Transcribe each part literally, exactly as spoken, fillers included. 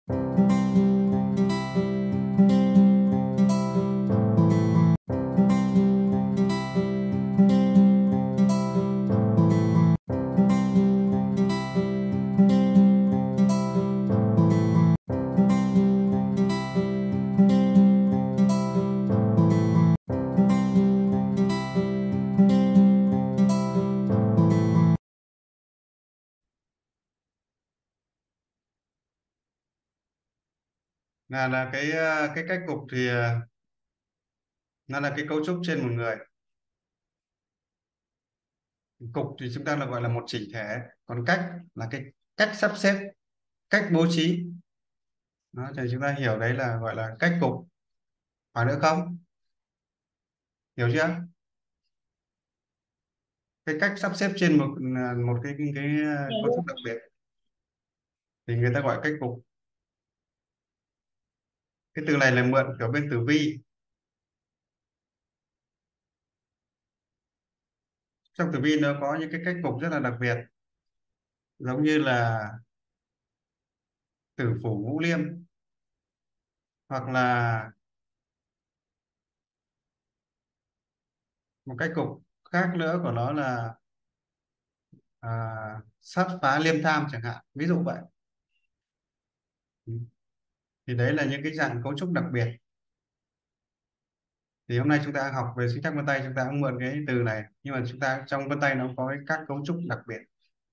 là là cái ờ, cái cách cục thì ờ, nó là cái cấu trúc trên một người. Cục thì chúng ta là gọi là một chỉnh thể, còn cách là cái cách sắp xếp, cách bố trí. Đó thì chúng ta hiểu đấy là gọi là cách cục. Hỏi nữa không? Hiểu chưa? Cái cách sắp xếp trên một ờ, một cái cái, cái ờ, cấu Hiểu. trúc đặc biệt thì người ta gọi cách cục. Cái từ này là mượn kiểu bên tử vi. Trong tử vi nó có những cái cách cục rất là đặc biệt, giống như là tử phủ ngũ liêm, hoặc là một cách cục khác nữa của nó là à, sát phá liêm tham chẳng hạn, ví dụ vậy. Ừ. Thì đấy là những cái dạng cấu trúc đặc biệt. Thì hôm nay chúng ta học về sinh chắc vân tay, chúng ta cũng mượn cái từ này, nhưng mà chúng ta trong vân tay nó có cái các cấu trúc đặc biệt.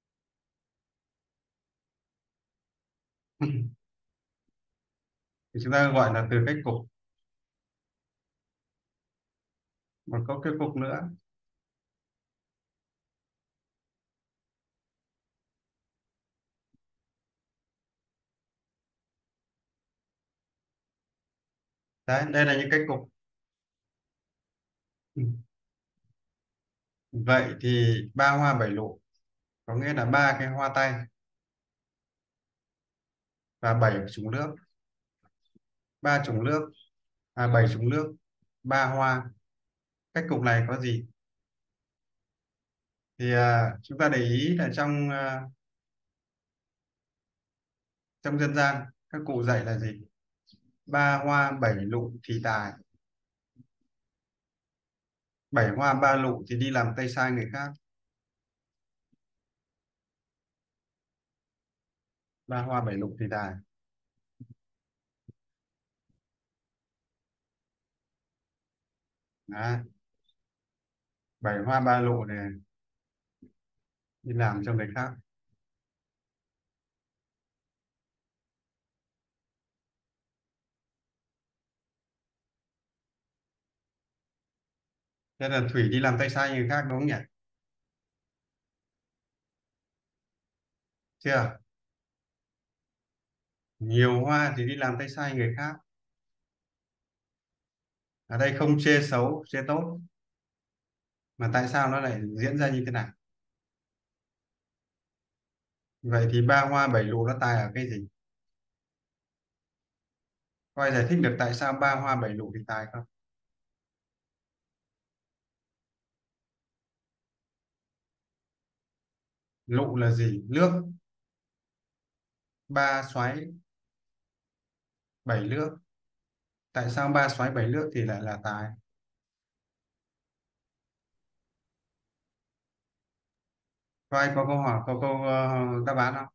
Thì chúng ta gọi là từ cách cục. Còn có cái cục nữa, đấy đây là những cái cục. Ừ. Vậy thì ba hoa bảy lụ có nghĩa là ba cái hoa tay và bảy chủng nước. Ba chủng nước, à bảy chủng nước, ba hoa. Cách cục này có gì? Thì à, chúng ta để ý là trong à, trong dân gian các cụ dạy là gì? Ba hoa bảy lụ thì tài. Bảy hoa ba lụ thì đi làm tay sai người khác. Ba hoa bảy lụ thì tài. Đấy. Bảy hoa ba lụ này đi làm cho người khác. Thế là Thủy đi làm tay sai người khác đúng không nhỉ? Chưa? Nhiều hoa thì đi làm tay sai người khác. Ở đây không chê xấu chê tốt, mà tại sao nó lại diễn ra như thế này? Vậy thì ba hoa bảy lụ nó tài ở cái gì? Có ai giải thích được tại sao ba hoa bảy lụ thì tài không? Lụ là gì? Nước. Ba xoáy bảy nước. Tại sao ba xoáy bảy nước thì lại là tài? Có ai có câu hỏi, có câu ờ, đáp án không?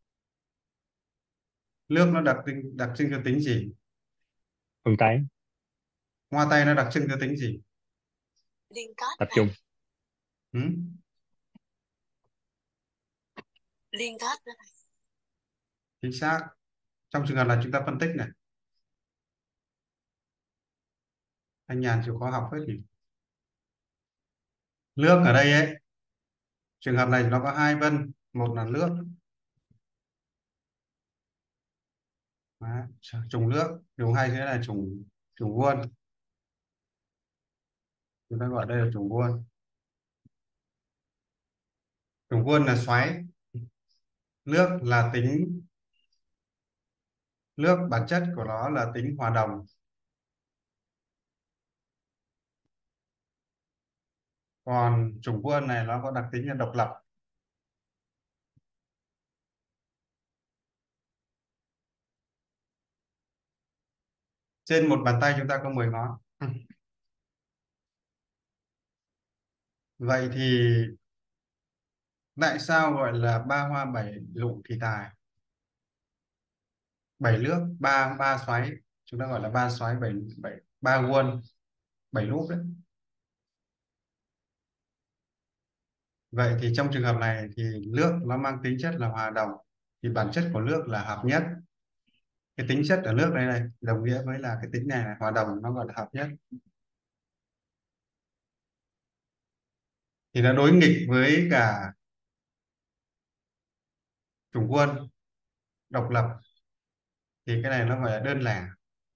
Nước nó đặc tính đặc trưng cho tính gì? Phương Tán. Hoa tay nó đặc trưng cho tính gì? Liên kết tập trung. Ừ? Liên kết đó. Chính xác. Trong trường hợp là chúng ta phân tích này, anh nhàn chịu khó học hết thì nước ở đây ấy, trường hợp này nó có hai vân, một là nước. Đấy, trùng nước, trùng hay nghĩa là trùng trùng vuông, chúng ta gọi đây là trùng vuông. Trùng vuông là xoáy. Nước là tính, nước bản chất của nó là tính hòa đồng, còn trùng vuông này nó có đặc tính là độc lập. Trên một bàn tay chúng ta có mười ngón. Vậy thì tại sao gọi là ba hoa bảy lụ kỳ tài? Bảy nước, ba ba xoáy, chúng ta gọi là ba xoáy bảy bảy ba quân, bảy nút đấy. Vậy thì trong trường hợp này thì nước nó mang tính chất là hòa đồng, thì bản chất của nước là hợp nhất. Cái tính chất ở nước đây này đồng nghĩa với là cái tính này là hòa đồng, nó gọi là hợp nhất. Thì nó đối nghịch với cả chủng quân độc lập, thì cái này nó gọi là đơn lẻ.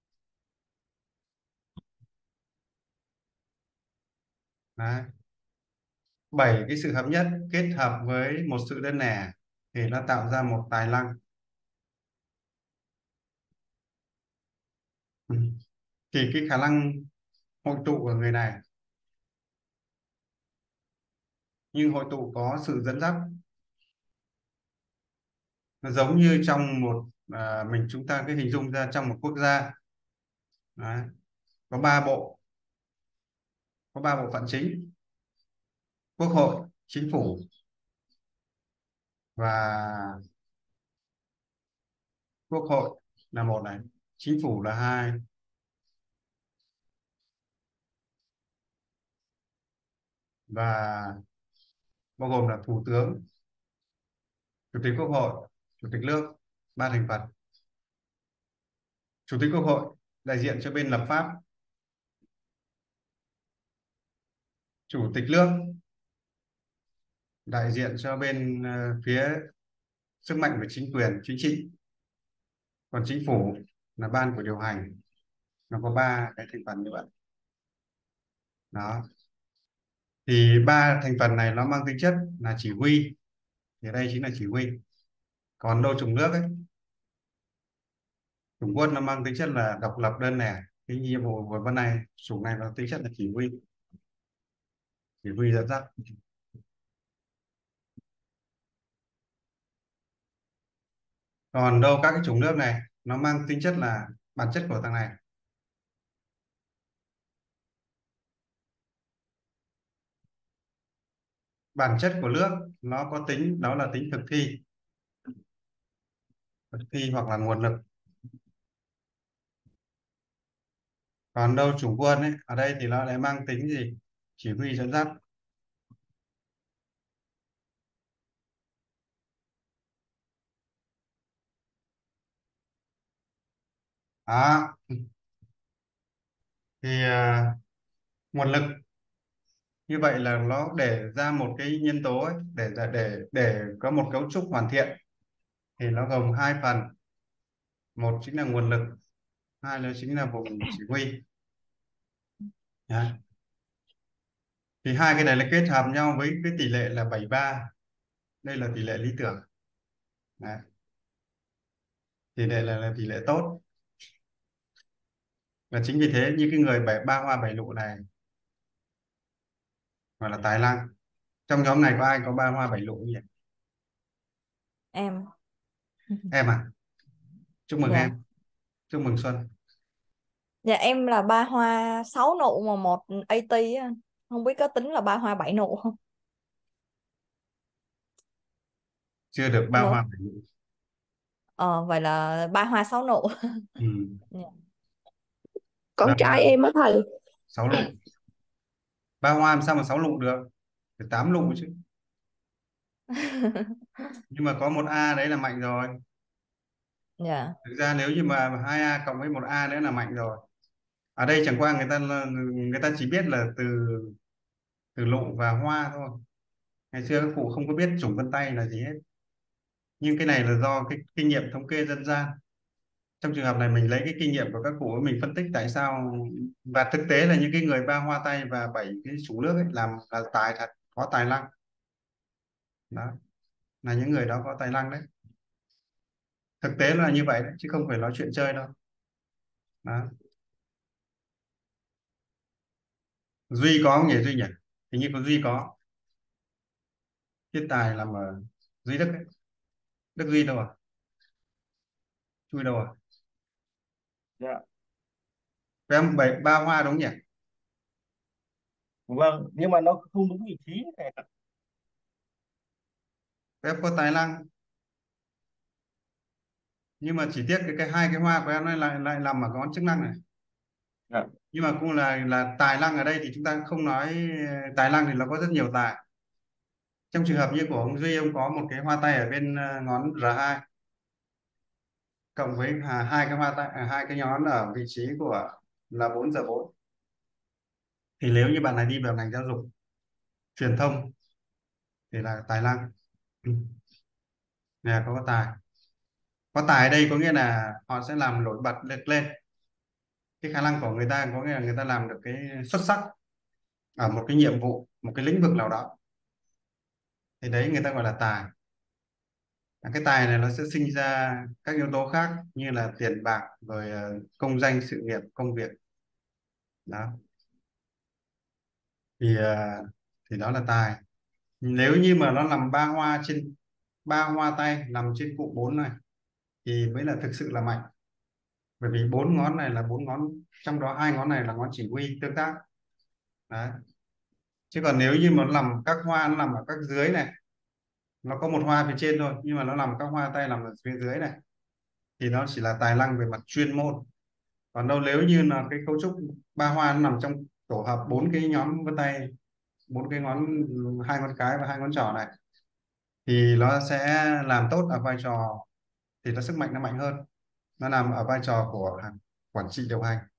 Đấy. Bảy cái sự hợp nhất kết hợp với một sự đơn lẻ thì nó tạo ra một tài năng. Ừ. Thì cái khả năng hội tụ của người này, nhưng hội tụ có sự dẫn dắt. Nó giống như trong một à, mình chúng ta cứ hình dung ra trong một quốc gia. Đấy. Có ba bộ, có ba bộ phận chính: quốc hội, chính phủ và quốc hội là một này, chính phủ là hai, và bao gồm là thủ tướng, chủ tịch quốc hội, chủ tịch nước, ba thành phần. Chủ tịch quốc hội đại diện cho bên lập pháp, chủ tịch nước đại diện cho bên ờ, phía sức mạnh của chính quyền chính trị, còn chính phủ là ban của điều hành. Nó có ba cái thành phần như vậy. Đó, thì ba thành phần này nó mang tính chất là chỉ huy, thì đây chính là chỉ huy. Còn đâu chủng nước ấy, chủng quân nó mang tính chất là độc lập đơn lẻ. Cái nhiệm vụ của bên này, chủng này nó tính chất là chỉ huy, chỉ huy dẫn dắt. Còn đâu các cái chủng nước này nó mang tính chất là bản chất của thằng này. Bản chất của nước nó có tính, đó là tính thực thi, thực thi hoặc là nguồn lực. Còn đâu chủng quân ấy, ở đây thì nó lại mang tính gì? Chỉ huy dẫn dắt. Đó, thì à, nguồn lực như vậy là nó để ra một cái nhân tố ấy, để để để có một cấu trúc hoàn thiện thì nó gồm hai phần: một chính là nguồn lực, hai là chính là vùng chỉ huy. Đấy. Thì hai cái này là kết hợp nhau với cái tỷ lệ là bảy ba. Đây là tỷ lệ lý tưởng. Đấy. Tỷ lệ là, là tỷ lệ tốt, và chính vì thế như cái người bảy ba hoa bảy lụ này gọi là tài năng. Trong nhóm này có ai có ba hoa bảy lụ nhỉ? Em. Em à? Chúc mừng Dạ. em, chúc mừng Xuân. Dạ em là ba hoa sáu nụ mà một a tê á. Không biết có tính là ba hoa bảy nụ không? Chưa được ba hoa Alo. bảy lụ. Ờ vậy là ba hoa sáu nụ. Ừ. Dạ. Ba Con hoa trai em á thầy. sáu lụ. Ba hoa làm sao mà sáu lụ được? Phải tám lụ chứ. Nhưng mà có một A đấy là mạnh rồi. Dạ. Thực ra nếu như mà hai A cộng với một A nữa là mạnh rồi. Ở đây chẳng qua người ta người ta chỉ biết là từ từ lụ và hoa thôi. Ngày xưa các cụ không có biết chủng vân tay là gì hết. Nhưng cái này là do cái kinh nghiệm thống kê dân gian. Trong trường hợp này mình lấy cái kinh nghiệm của các cụ, mình phân tích tại sao, và thực tế là những cái người ba hoa tay và bảy cái chủ nước ấy làm là tài thật, có tài năng. Đó, là những người đó có tài năng đấy. Thực tế là như vậy đấy, chứ không phải nói chuyện chơi đâu. Đó. Duy có không nhỉ? Duy nhỉ, hình như có Duy có. Thiên tài làm ở Duy Đức ấy. Đức Duy đâu à? Chui đâu à? Dạ. Với em bảy ba hoa đúng nhỉ? Vâng, nhưng mà nó không đúng vị trí này. Với em có tài năng, nhưng mà chỉ tiếc cái, cái hai cái hoa của em này lại lại nằm ở ngón chức năng này. Dạ. Nhưng mà cũng là là tài năng ở đây thì chúng ta không nói. Tài năng thì nó có rất nhiều tài. Trong trường hợp như của ông Duy, ông có một cái hoa tay ở bên ờ, ngón R hai cộng với à, hai cái hoa tay à, hai cái nhón ở vị trí của là bốn giờ bốn, thì nếu như bạn này đi vào ngành giáo dục truyền thông thì là tài năng. Ừ. Nè, có tài. Có tài ở đây có nghĩa là họ sẽ làm nổi bật được lên cái khả năng của người ta, có nghĩa là người ta làm được cái xuất sắc ở một cái nhiệm vụ, một cái lĩnh vực nào đó, thì đấy người ta gọi là tài. Cái tài này nó sẽ sinh ra các yếu tố khác như là tiền bạc, rồi ờ, công danh sự nghiệp, công việc đó. Thì ờ, thì đó là tài. Nếu như mà nó nằm ba hoa trên ba hoa tay nằm trên cụm bốn này thì mới là thực sự là mạnh, bởi vì bốn ngón này là bốn ngón, trong đó hai ngón này là ngón chỉ huy tương tác đấy. Chứ còn nếu như mà nó nằm các hoa nó nằm ở các dưới này, nó có một hoa phía trên thôi nhưng mà nó nằm các hoa tay nằm ở phía dưới này, thì nó chỉ là tài năng về mặt chuyên môn. Còn đâu nếu như là cái cấu trúc ba hoa nó nằm trong tổ hợp bốn cái nhóm vân tay, bốn cái ngón, hai ngón cái và hai ngón trỏ này, thì nó sẽ làm tốt ở vai trò, thì nó sức mạnh nó mạnh hơn, nó nằm ở vai trò của quản trị điều hành.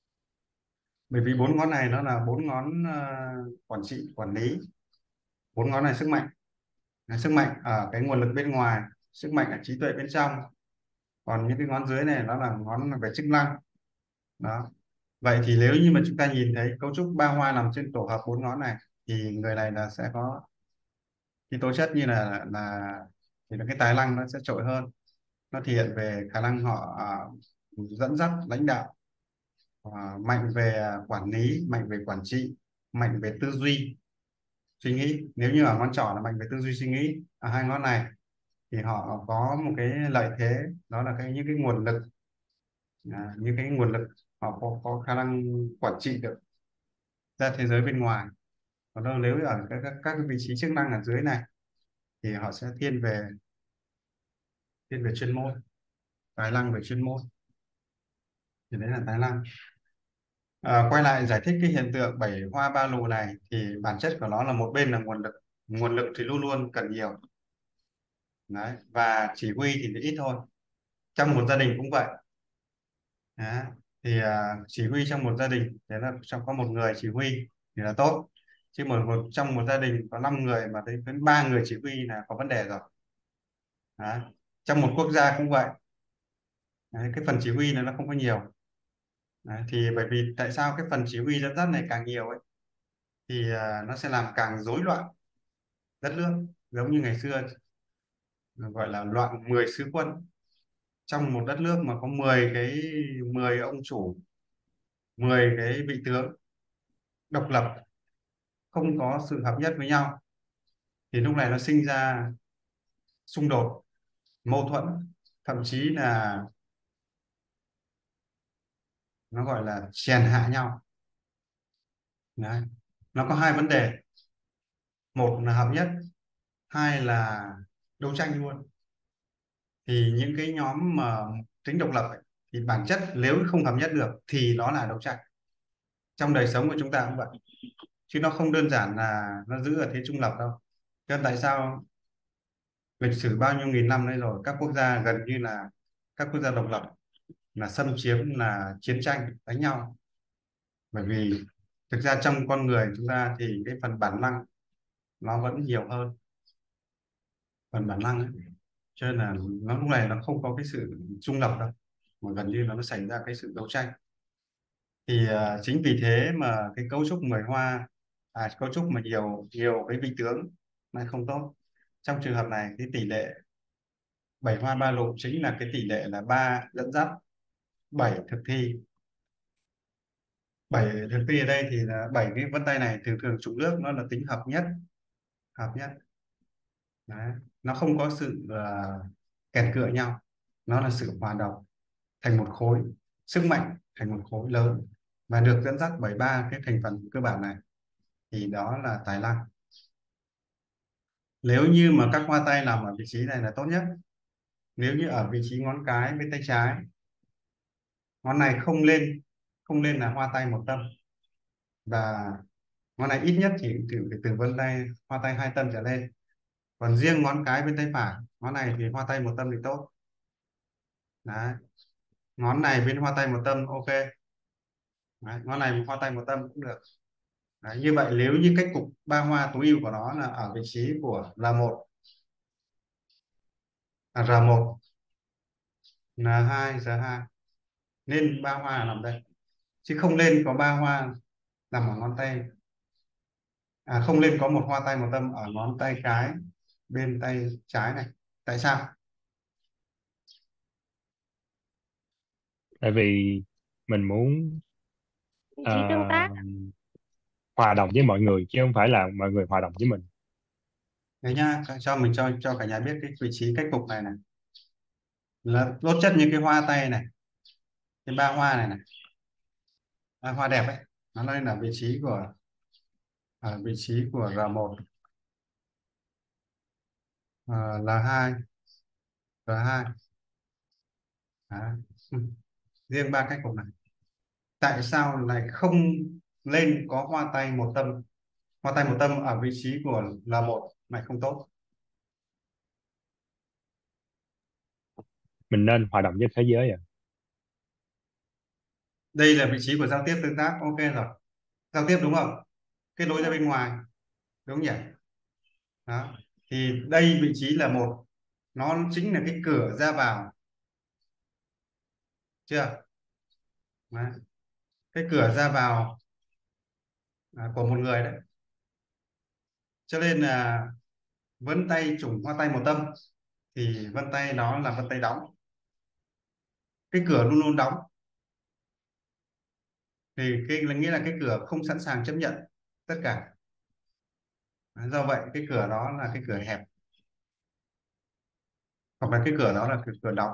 Bởi vì bốn ngón này nó là bốn ngón ờ, quản trị quản lý. Bốn ngón này sức mạnh, là sức mạnh ở cái nguồn lực bên ngoài, sức mạnh ở trí tuệ bên trong. Còn những cái ngón dưới này nó là ngón về chức năng đó. Vậy thì nếu như mà chúng ta nhìn thấy cấu trúc ba hoa nằm trên tổ hợp bốn ngón này, thì người này là sẽ có cái tố chất như là là thì là cái tài năng nó sẽ trội hơn. Nó thể hiện về khả năng họ à, dẫn dắt lãnh đạo, à, mạnh về à, quản lý, mạnh về quản trị, mạnh về tư duy suy nghĩ. Nếu như ở ngón trỏ là mạnh về tư duy suy nghĩ, ở hai ngón này thì họ có một cái lợi thế, đó là cái những cái nguồn lực, à, những cái nguồn lực họ có, có khả năng quản trị được ra thế giới bên ngoài. Còn đâu nếu ở các, các, các vị trí chức năng ở dưới này thì họ sẽ thiên về thiên về chuyên môn, tài năng về chuyên môn, thì đấy là tài năng. À, quay lại giải thích cái hiện tượng bảy hoa ba lù này, thì bản chất của nó là một bên là nguồn lực. Nguồn lực thì luôn luôn cần nhiều đấy, và chỉ huy thì ít thôi. Trong một gia đình cũng vậy. Đó. Thì à, chỉ huy trong một gia đình thế là trong có một người chỉ huy thì là tốt, chứ một, một trong một gia đình có năm người mà thấy đến ba người chỉ huy là có vấn đề rồi. Đó. Trong một quốc gia cũng vậy. Đấy, cái phần chỉ huy này nó không có nhiều. Đấy, thì bởi vì tại sao cái phần chỉ huy dẫn dắt này càng nhiều ấy, thì à, nó sẽ làm càng rối loạn đất nước, giống như ngày xưa gọi là loạn mười sứ quân. Trong một đất nước mà có mười cái mười ông chủ, mười cái vị tướng độc lập, không có sự hợp nhất với nhau, thì lúc này nó sinh ra xung đột, mâu thuẫn, thậm chí là nó gọi là chèn hạ nhau. Đấy. Nó có hai vấn đề, một là hợp nhất, hai là đấu tranh luôn. Thì những cái nhóm mà tính độc lập ấy, thì bản chất nếu không hợp nhất được thì nó là đấu tranh. Trong đời sống của chúng ta cũng vậy, chứ nó không đơn giản là nó giữ ở thế trung lập đâu. Cho nên tại sao lịch sử bao nhiêu nghìn năm nay rồi, các quốc gia gần như là các quốc gia độc lập là xâm chiếm, là chiến tranh đánh nhau. Bởi vì thực ra trong con người chúng ta thì cái phần bản năng nó vẫn nhiều hơn, phần bản năng ấy. Cho nên là nó lúc này nó không có cái sự trung lập đâu, mà gần như là nó xảy ra cái sự đấu tranh. Thì à, chính vì thế mà cái cấu trúc mười hoa, à, cấu trúc mà nhiều nhiều cái vị tướng này không tốt. Trong trường hợp này cái tỷ lệ bảy hoa ba lục chính là cái tỷ lệ là ba dẫn dắt, bảy thực thi. Bảy thực thi ở đây thì là bảy cái vân tay này thường thường trục nước nó là tính hợp nhất, hợp nhất. Đấy. Nó không có sự uh, kèn cựa nhau, nó là sự hòa đồng thành một khối, sức mạnh thành một khối lớn. và được dẫn dắt bởi ba cái thành phần cơ bản này thì đó là tài năng. Nếu như mà các hoa tay nằm ở vị trí này là tốt nhất. Nếu như ở vị trí ngón cái bên tay trái, ngón này không lên không lên là hoa tay một tâm, và ngón này ít nhất chỉ từ từ vân tay hoa tay hai tâm trở lên. Còn riêng ngón cái bên tay phải, ngón này thì hoa tay một tâm thì tốt. Đấy. Ngón này bên hoa tay một tâm ok. Đấy. Ngón này hoa tay một tâm cũng được. Đấy. Như vậy nếu như cách cục ba hoa tối ưu của nó là ở vị trí của R một, à, R một, N hai, R hai, nên ba hoa nằm đây, chứ không lên có ba hoa nằm ở ngón tay, à, không lên có một hoa tay một tâm ở ngón tay cái bên tay trái này. Tại sao? Tại vì mình muốn Vị ờ, trí tương tác. hòa đồng với mọi người chứ không phải là mọi người hòa đồng với mình. Đấy nhá, cho mình cho cho cả nhà biết cái vị trí cách cục này này là tốt chất như cái hoa tay này, cái ba hoa này này, à, hoa đẹp ấy, nó lên ở vị trí của ở vị trí của R một, uh, L hai, R hai. Đấy. Ừ. Riêng ba cách cục này, tại sao lại không lên có hoa tay một tâm, hoa tay một tâm ở vị trí của L một lại không tốt? Mình nên hòa đồng với thế giới à. Đây là vị trí của giao tiếp tương tác, ok rồi, giao tiếp đúng không, kết nối ra bên ngoài đúng nhỉ. Đó, thì đây vị trí là một, nó chính là cái cửa ra vào, chưa? Đấy. Cái cửa ra vào, à, của một người đấy, cho nên là vân tay trùng hoa tay một tâm thì vân tay nó là vân tay đóng, cái cửa luôn luôn đóng, thì cái là nghĩa là cái cửa không sẵn sàng chấp nhận tất cả. Do vậy cái cửa đó là cái cửa hẹp, hoặc là cái cửa đó là cái cửa đóng.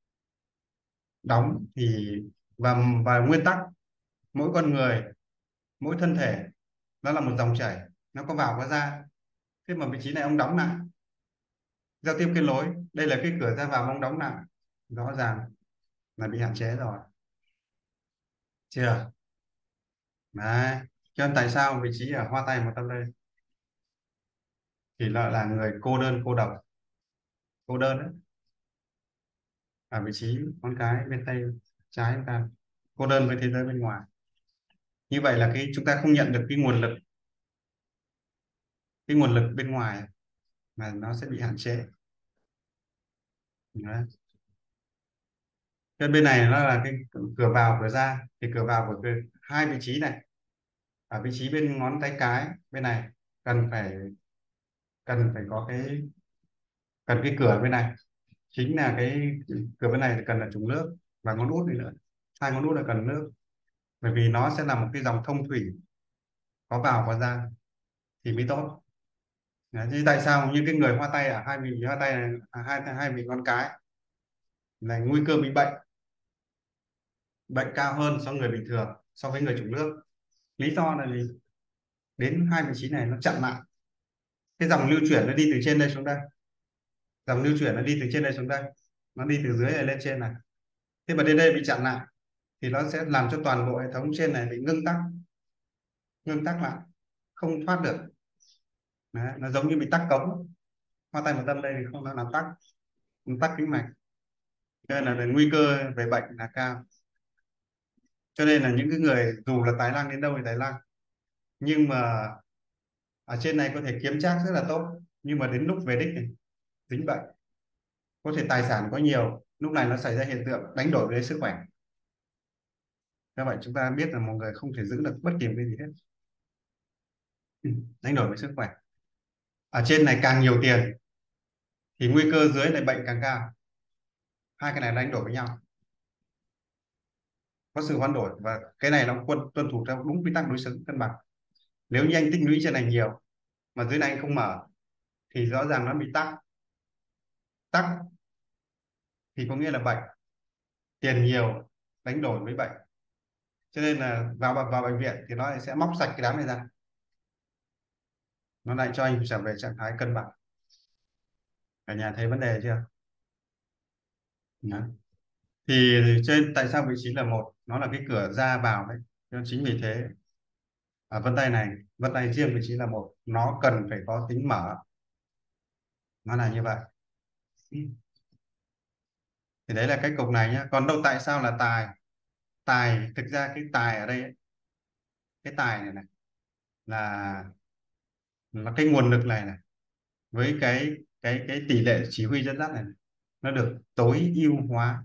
Đóng thì và và nguyên tắc, mỗi con người, mỗi thân thể nó là một dòng chảy, nó có vào có ra. Thế mà vị trí này ông đóng lại, giao tiếp kết nối, đây là cái cửa ra vào mà ông đóng lại, rõ ràng là bị hạn chế rồi, chưa? Đấy, cho nên tại sao vị trí ở hoa tay một tâm đây thì lại là người cô đơn cô độc, cô đơn đấy, ở vị trí con cái bên tay trái chúng ta, cô đơn với thế giới bên ngoài. Như vậy là cái chúng ta không nhận được cái nguồn lực, cái nguồn lực bên ngoài mà nó sẽ bị hạn chế. Đấy. Bên bên này nó là cái cửa vào cửa ra, thì cửa vào của cái, hai vị trí này, ở vị trí bên ngón tay cái bên này cần phải cần phải có cái cần cái cửa bên này, chính là cái cửa bên này cần là trùng nước, và ngón út này nữa, hai ngón út là cần nước, bởi vì nó sẽ là một cái dòng thông thủy, có vào có ra thì mới tốt. Đấy, chứ tại sao như cái người hoa tay ở hai vị hoa tay này, à, hai hai vị ngón cái này nguy cơ bị bệnh bệnh cao hơn so với người bình thường, so với người trùng nước? Lý do là gì? Đến hai vị trí này nó chặn lại cái dòng lưu chuyển, nó đi từ trên đây xuống đây, dòng lưu chuyển nó đi từ trên đây xuống đây, nó đi từ dưới này lên trên này. Thế mà đến đây bị chặn lại thì nó sẽ làm cho toàn bộ hệ thống trên này bị ngưng tắc, ngưng tắc lại, không thoát được. Đấy, nó giống như bị tắc cống. Hoa tay một tâm đây thì không nó làm tắc, tắc tĩnh mạch, cho nên là nguy cơ về bệnh là cao. Cho nên là những cái người dù là tài năng đến đâu thì tài năng, nhưng mà ở trên này có thể kiếm trác rất là tốt, nhưng mà đến lúc về đích này dính bệnh, có thể tài sản có nhiều, lúc này nó xảy ra hiện tượng đánh đổi với sức khỏe. Do vậy chúng ta biết là một người không thể giữ được bất kỳ cái gì hết. Ừ, đánh đổi với sức khỏe. Ở trên này càng nhiều tiền thì nguy cơ dưới này bệnh càng cao, hai cái này đánh đổi với nhau, có sự hoán đổi, và cái này nó quân tuân thủ theo đúng quy tắc đối xứng cân bằng. Nếu như anh tích lũy trên này nhiều mà dưới này anh không mở thì rõ ràng nó bị tắc. Tắc thì có nghĩa là bệnh, tiền nhiều đánh đổi với bệnh, cho nên là vào vào bệnh viện thì nó lại sẽ móc sạch cái đám này ra, nó lại cho anh trở về trạng thái cân bằng. Cả nhà thấy vấn đề chưa? Đó. Thì trên tại sao vị trí là một, nó là cái cửa ra vào đấy, cho nên chính vì thế ở vân tay này, vân tay riêng vị trí là một, nó cần phải có tính mở, nó là như vậy. Thì đấy là cái cục này nhá. Còn đâu tại sao là tài? Tài thực ra cái tài ở đây ấy, cái tài này này là là cái nguồn lực này này với cái cái cái tỷ lệ chỉ huy dẫn dắt này, này nó được tối ưu hóa,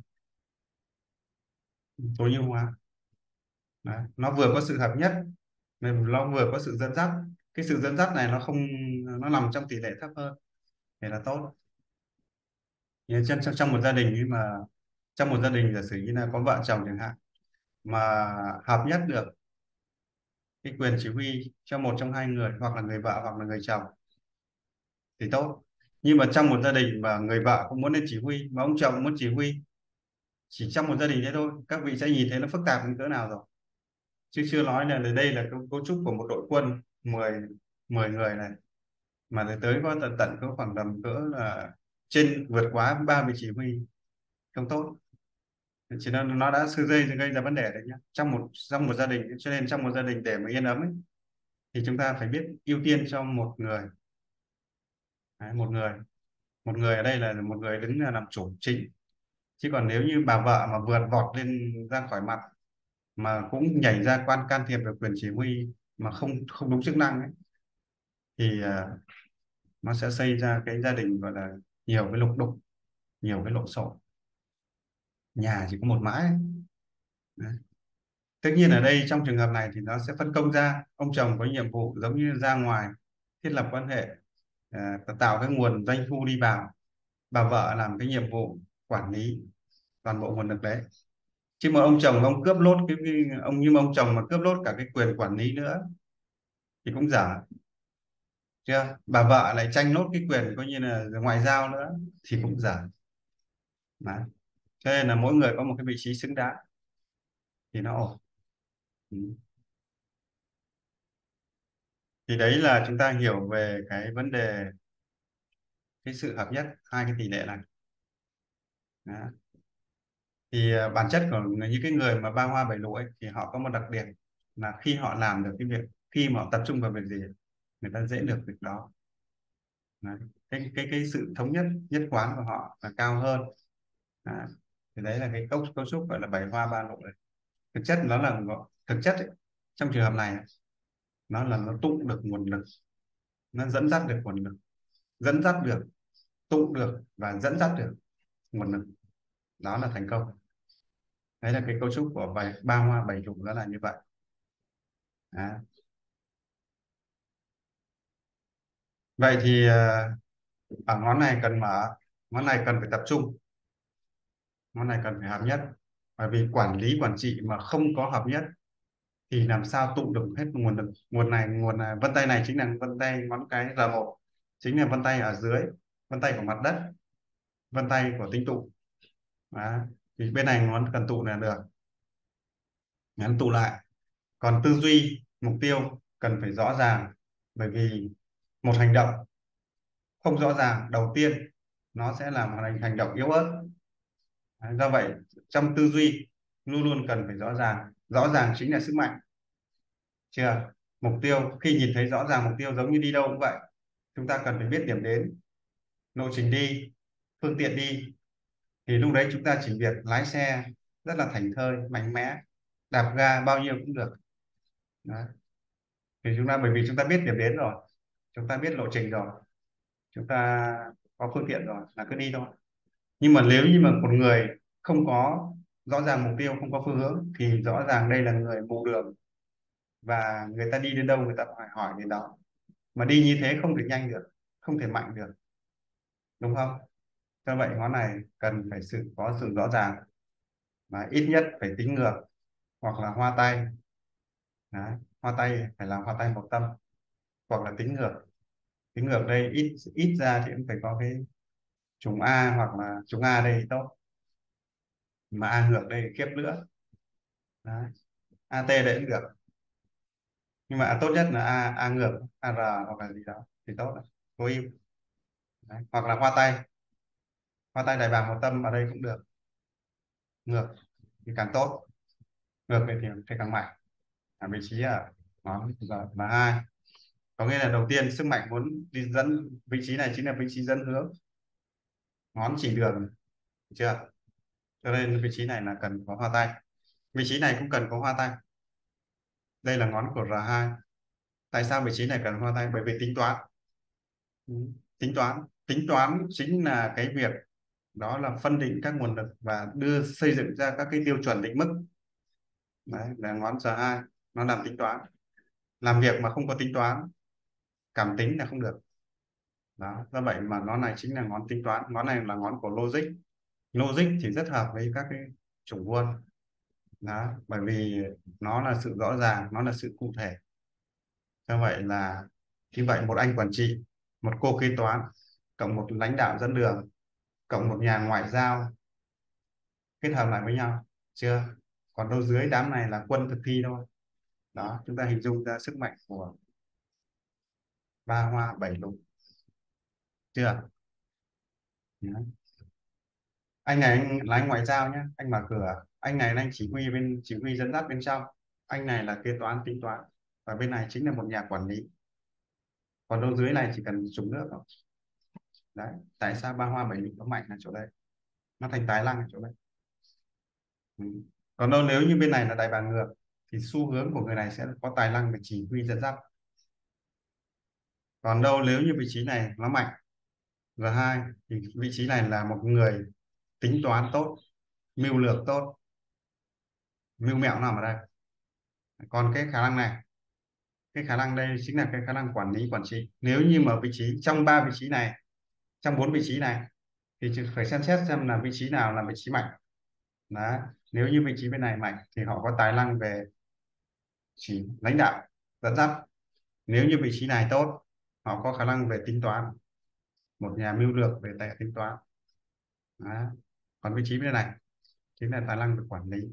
tối ưu hóa. Đấy. Nó vừa có sự hợp nhất, nó vừa có sự dẫn dắt. Cái sự dẫn dắt này nó không, nó nằm trong tỷ lệ thấp hơn thì là tốt. Như trong, trong trong một gia đình, nhưng mà trong một gia đình giả sử như là có vợ chồng chẳng hạn, mà hợp nhất được cái quyền chỉ huy cho một trong hai người, hoặc là người vợ hoặc là người chồng, thì tốt. Nhưng mà trong một gia đình mà người vợ cũng muốn lên chỉ huy mà ông chồng muốn chỉ huy, chỉ trong một gia đình thế thôi, các vị sẽ nhìn thấy nó phức tạp đến cỡ nào rồi. Chứ chưa nói là đây là cấu, cấu trúc của một đội quân mười mười người này, mà tới tới có tận tận có khoảng tầm cỡ là trên vượt quá ba vị chỉ huy, không tốt. Chỉ nên nó đã sư dây gây ra vấn đề đấy nhá, trong một trong một gia đình. Cho nên trong một gia đình để mà yên ấm ấy, thì chúng ta phải biết ưu tiên cho một người. Đấy, một người một người ở đây là một người đứng là làm chủ chính. Chứ còn nếu như bà vợ mà vượt vọt lên ra khỏi mặt, mà cũng nhảy ra quan can thiệp về quyền chỉ huy mà không không đúng chức năng ấy, thì à, nó sẽ xây ra cái gia đình gọi là nhiều cái lục đục, nhiều cái lộn xộn, nhà chỉ có một mãi. Đấy. Tất nhiên ở đây trong trường hợp này thì nó sẽ phân công ra, ông chồng có nhiệm vụ giống như ra ngoài thiết lập quan hệ, à, tạo cái nguồn doanh thu đi vào, bà vợ làm cái nhiệm vụ quản lý toàn bộ nguồn lực đấy. Chứ mà ông chồng ông cướp lốt cái, cái ông như mà ông chồng mà cướp lốt cả cái quyền quản lý nữa thì cũng dở, chưa? Bà vợ lại tranh nốt cái quyền coi như là ngoại giao nữa thì cũng dở. Đấy. Cho nên là mỗi người có một cái vị trí xứng đáng thì nó ổn. Ừ. Thì đấy là chúng ta hiểu về cái vấn đề, cái sự hợp nhất hai cái tỷ lệ này. Đó. Thì à, bản chất của những cái người mà ba hoa bảy lụa ấy, thì họ có một đặc điểm là khi họ làm được cái việc, khi mà họ tập trung vào việc gì, người ta dễ được việc đó. Đấy. Cái, cái cái sự thống nhất, nhất quán của họ là cao hơn. Đó. Thì đấy là cái cấu cấu trúc gọi là bảy hoa ba lụa này. Thực chất nó là, thực chất ấy, trong trường hợp này nó là nó tụ được nguồn lực, nó dẫn dắt được nguồn lực, dẫn dắt được, tụ được và dẫn dắt được nguồn lực, đó là thành công. Đấy là cái cấu trúc của bảy ba hoa bảy lục, đó là như vậy. Đó. Vậy thì ờ, ở ngón này cần mở, ngón này cần phải tập trung, ngón này cần phải hợp nhất. Bởi vì quản lý quản trị mà không có hợp nhất thì làm sao tụ được hết nguồn lực. Nguồn này, nguồn này, vân tay này chính là vân tay ngón cái R một, chính là vân tay ở dưới, vân tay của mặt đất, vân tay của tinh tụ. Đó. Thì bên này ngón cần tụ là được, ngắn tụ lại. Còn tư duy mục tiêu cần phải rõ ràng, bởi vì một hành động không rõ ràng đầu tiên nó sẽ là một hành hành động yếu ớt. Đấy, do vậy trong tư duy luôn luôn cần phải rõ ràng, rõ ràng chính là sức mạnh. Chưa? Mục tiêu, khi nhìn thấy rõ ràng mục tiêu giống như đi đâu cũng vậy, chúng ta cần phải biết điểm đến, lộ trình đi, phương tiện đi, thì lúc đấy chúng ta chỉ việc lái xe rất là thảnh thơi, mạnh mẽ, đạp ga bao nhiêu cũng được. Đấy. Thì chúng ta, bởi vì chúng ta biết điểm đến rồi, chúng ta biết lộ trình rồi, chúng ta có phương tiện rồi, là cứ đi thôi. Nhưng mà nếu như mà một người không có rõ ràng mục tiêu, không có phương hướng, thì rõ ràng đây là người mù đường, và người ta đi đến đâu người ta phải hỏi đến đó, mà đi như thế không thể nhanh được, không thể mạnh được, đúng không? Do vậy ngón này cần phải sự có sự rõ ràng, và ít nhất phải tính ngược hoặc là hoa tay. Đấy. Hoa tay phải là hoa tay một tâm, hoặc là tính ngược. Tính ngược đây ít ít ra thì cũng phải có cái trùng A, hoặc là trùng A đây thì tốt, mà A ngược đây kiếp nữa. Đấy. a tê đấy cũng được, nhưng mà tốt nhất là a a ngược, a rờ hoặc là gì đó thì tốt rồi, vô ưu. Đấy. Hoặc là hoa tay, hoa tay đại bàng một tâm ở đây cũng được, ngược thì càng tốt, ngược thì thì càng mạnh. Ở vị trí ở ngón giờ là hai, có nghĩa là đầu tiên sức mạnh muốn đi dẫn vị trí này chính là vị trí dẫn hướng ngón chỉ đường, được chưa? Cho nên vị trí này là cần có hoa tay, vị trí này cũng cần có hoa tay. Đây là ngón của R hai. Tại sao vị trí này cần hoa tay? Bởi vì tính toán. Ừ. tính toán tính toán chính là cái việc đó là phân định các nguồn lực và đưa xây dựng ra các cái tiêu chuẩn định mức. Đấy là ngón R hai, nó làm tính toán. Làm việc mà không có tính toán, cảm tính là không được. Đó, do vậy mà nó này chính là ngón tính toán, ngón này là ngón của logic. Logic thì rất hợp với các cái chủng vuông. Đó, bởi vì nó là sự rõ ràng, nó là sự cụ thể. Do vậy là như vậy một anh quản trị, một cô kế toán, cộng một lãnh đạo dẫn đường, cộng một nhà ngoại giao kết hợp lại với nhau, chưa? Còn đâu dưới đám này là quân thực thi thôi. Đó, chúng ta hình dung ra sức mạnh của ba hoa bảy lục, chưa? Đấy. Anh này anh là anh ngoại giao nhé, anh mở cửa. Anh này là anh chỉ huy bên chỉ huy dẫn dắt bên trong, anh này là kế toán tính toán, và bên này chính là một nhà quản lý. Còn đâu dưới này chỉ cần trùng nước thôi. Đấy, tại sao ba hoa bảy lục nó mạnh ở chỗ đây, nó thành tài năng ở chỗ đây. Ừ. Còn đâu nếu như bên này là đại bàng ngược thì xu hướng của người này sẽ có tài năng về chỉ huy dẫn dắt. Còn đâu nếu như vị trí này nó mạnh R hai thì vị trí này là một người tính toán tốt, mưu lược tốt, mưu mẹo nằm ở đây. Còn cái khả năng này, cái khả năng đây chính là cái khả năng quản lý quản trị. Nếu như mà vị trí trong ba vị trí này, trong bốn vị trí này thì phải xem xét xem là vị trí nào là vị trí mạnh. Đó. Nếu như vị trí bên này mạnh thì họ có tài năng về chỉ lãnh đạo dẫn dắt. Nếu như vị trí này tốt, họ có khả năng về tính toán, một nhà mưu lược về tài tính toán. Đó. Còn vị trí bên này chính là tài năng về quản lý,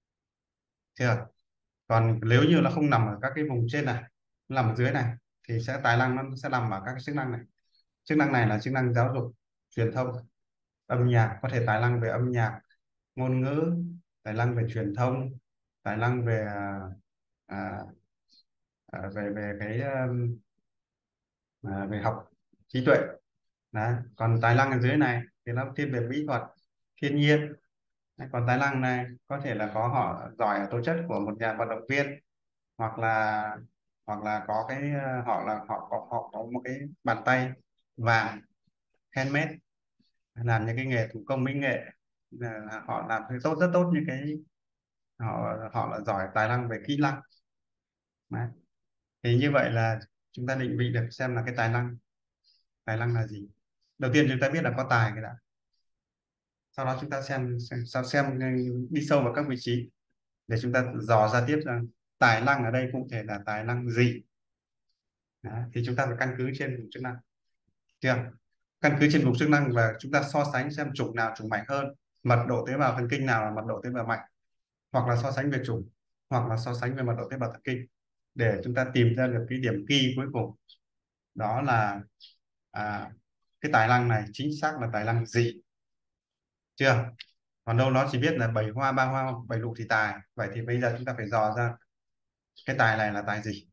chưa? Còn nếu như nó không nằm ở các cái vùng trên này, nó nằm ở dưới này thì sẽ tài năng nó sẽ nằm ở các cái chức năng này. Chức năng này là chức năng giáo dục, truyền thông, âm nhạc, có thể tài năng về âm nhạc, ngôn ngữ, tài năng về truyền thông, tài năng về à, à, về về cái um, à, về học trí tuệ. Đấy. Còn tài năng ở dưới này thì nó thiên về mỹ thuật, thiên nhiên. Đấy. Còn tài năng này có thể là có họ giỏi ở tố chất của một nhà vận động viên, hoặc là hoặc là có cái uh, họ là họ có họ có một cái bàn tay vàng, handmade, làm những cái nghề thủ công mỹ nghệ. Là họ làm thấy tốt, rất tốt, như cái họ họ là giỏi tài năng về kỹ năng. Đấy. Thì như vậy là chúng ta định vị được xem là cái tài năng tài năng là gì. Đầu tiên chúng ta biết là có tài cái đã, sau đó chúng ta xem xem xem, xem đi sâu vào các vị trí để chúng ta dò ra tiếp rằng tài năng ở đây cụ thể là tài năng gì. Đó. Thì chúng ta phải căn cứ trên vùng chức năng, chưa? Căn cứ trên vùng chức năng và chúng ta so sánh xem chủng nào chủng mạnh hơn, mật độ tế bào thần kinh nào là mật độ tế bào mạnh, hoặc là so sánh về chủng, hoặc là so sánh về mật độ tế bào thần kinh, để chúng ta tìm ra được cái điểm key cuối cùng. Đó là à, cái tài năng này chính xác là tài năng gì, chưa? Còn đâu nó chỉ biết là bảy hoa ba hoa bảy lục thì tài. Vậy thì bây giờ chúng ta phải dò ra cái tài này là tài gì,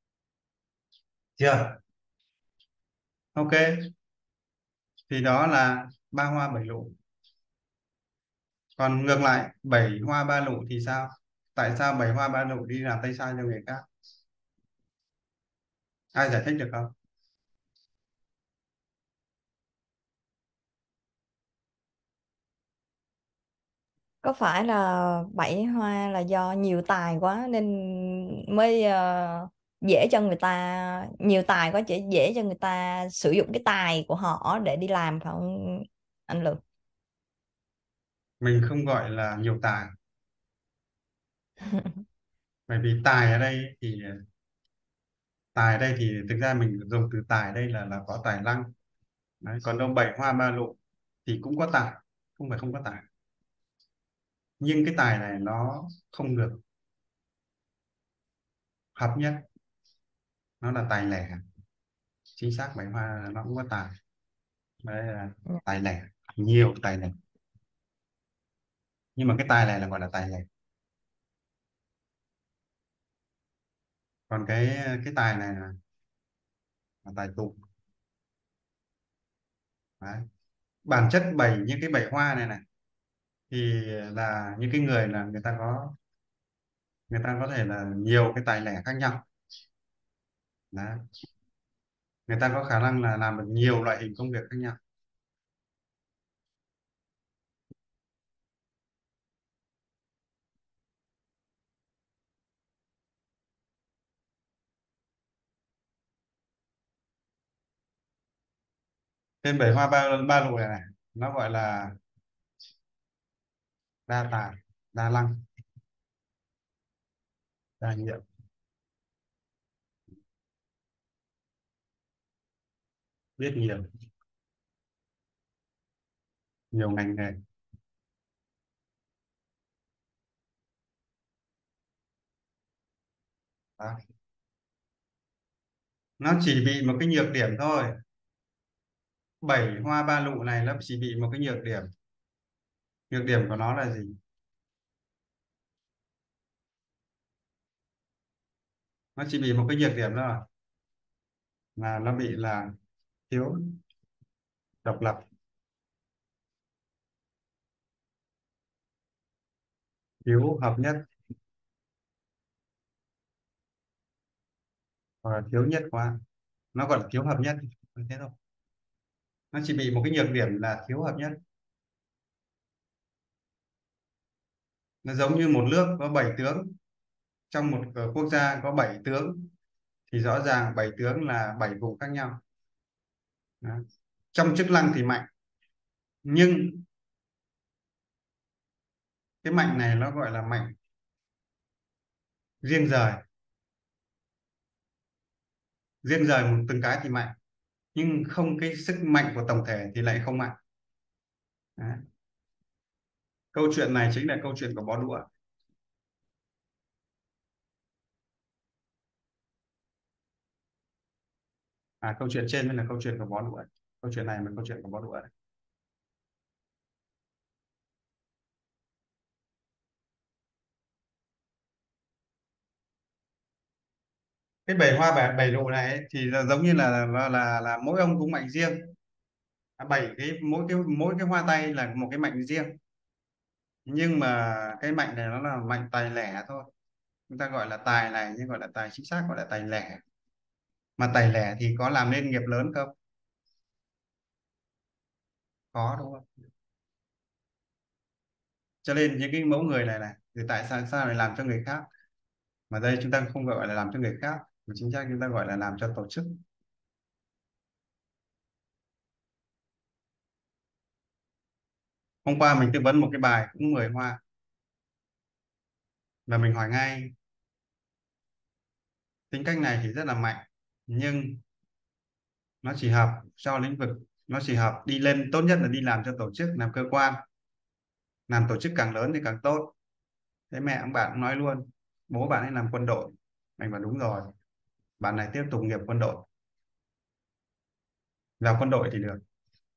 chưa? Ok, thì đó là ba hoa bảy lục. Còn ngược lại bảy hoa ba lục thì sao? Tại sao bảy hoa ba lục đi làm tay sai cho người khác? Ai giải thích được không? Có phải là bảy hoa là do nhiều tài quá nên mới ờ, dễ cho người ta, nhiều tài quá chỉ dễ cho người ta sử dụng cái tài của họ để đi làm, phải không anh Lực? Mình không gọi là nhiều tài, bởi vì tài ở đây thì tài ở đây thì thực ra mình dùng từ tài ở đây là là có tài năng. Đấy. Còn đâu bảy hoa ba lục thì cũng có tài, không phải không có tài, nhưng cái tài này nó không được hợp nhất, nó là tài lẻ. Chính xác, bảy hoa là nó cũng có tài. Đấy là Dạ. tài lẻ, nhiều tài lẻ, nhưng mà cái tài này là gọi là tài lẻ. Còn cái cái tài này là, là tài tụ. Đấy. Bản chất bảy, những cái bảy hoa này này thì là những cái người là người ta có người ta có thể là nhiều cái tài lẻ khác nhau. Đấy. Người ta có khả năng là làm được nhiều loại hình công việc khác nhau. Trên bảy hoa ba, ba lụ này, này nó gọi là đa tài, đa năng, đa nhiệm, biết nhiều, nhiều ngành nghề. Đó. Nó chỉ bị một cái nhược điểm thôi. Bảy hoa ba lụ này nó chỉ bị một cái nhược điểm. Nhược điểm của nó là gì? Nó chỉ bị một cái nhược điểm thôi, là nó bị là thiếu độc lập, thiếu hợp nhất, hoặc là thiếu nhất quá. Nó gọi là thiếu hợp nhất, thế thôi. Nó chỉ bị một cái nhược điểm là thiếu hợp nhất. Nó giống như một nước có bảy tướng, trong một ờ, quốc gia có bảy tướng thì rõ ràng bảy tướng là bảy vùng khác nhau. Đó. Trong chức năng thì mạnh, nhưng cái mạnh này nó gọi là mạnh riêng rời. Riêng rời một từng cái thì mạnh, nhưng không, cái sức mạnh của tổng thể thì lại không mạnh. Đấy. Câu chuyện này chính là câu chuyện của bó đũa. À, câu chuyện trên mới là câu chuyện của bó đũa. Câu chuyện này là câu chuyện của bó đũa đấy. Cái bảy hoa bảy, bảy lụ này ấy, thì là giống như là là là, là mỗi ông cũng mạnh riêng. À, bảy cái mỗi cái mỗi cái hoa tay là một cái mạnh riêng, nhưng mà cái mạnh này nó là mạnh tài lẻ thôi. Chúng ta gọi là tài này nhưng gọi là tài, chính xác gọi là tài lẻ. Mà tài lẻ thì có làm nên nghiệp lớn không? Có, đúng không? Cho nên những cái mẫu người này này thì tại sao sao lại làm cho người khác, mà đây chúng ta không gọi là làm cho người khác, mà chính xác chúng ta gọi là làm cho tổ chức. Hôm qua mình tư vấn một cái bài cũng mười hoa, và mình hỏi ngay tính cách này thì rất là mạnh, nhưng nó chỉ hợp cho lĩnh vực, nó chỉ hợp đi lên, tốt nhất là đi làm cho tổ chức, làm cơ quan, làm tổ chức càng lớn thì càng tốt. Thế mẹ ông bạn cũng nói luôn, bố bạn ấy làm quân đội. Mình bảo đúng rồi, bạn này tiếp tục nghiệp quân đội, vào quân đội thì được.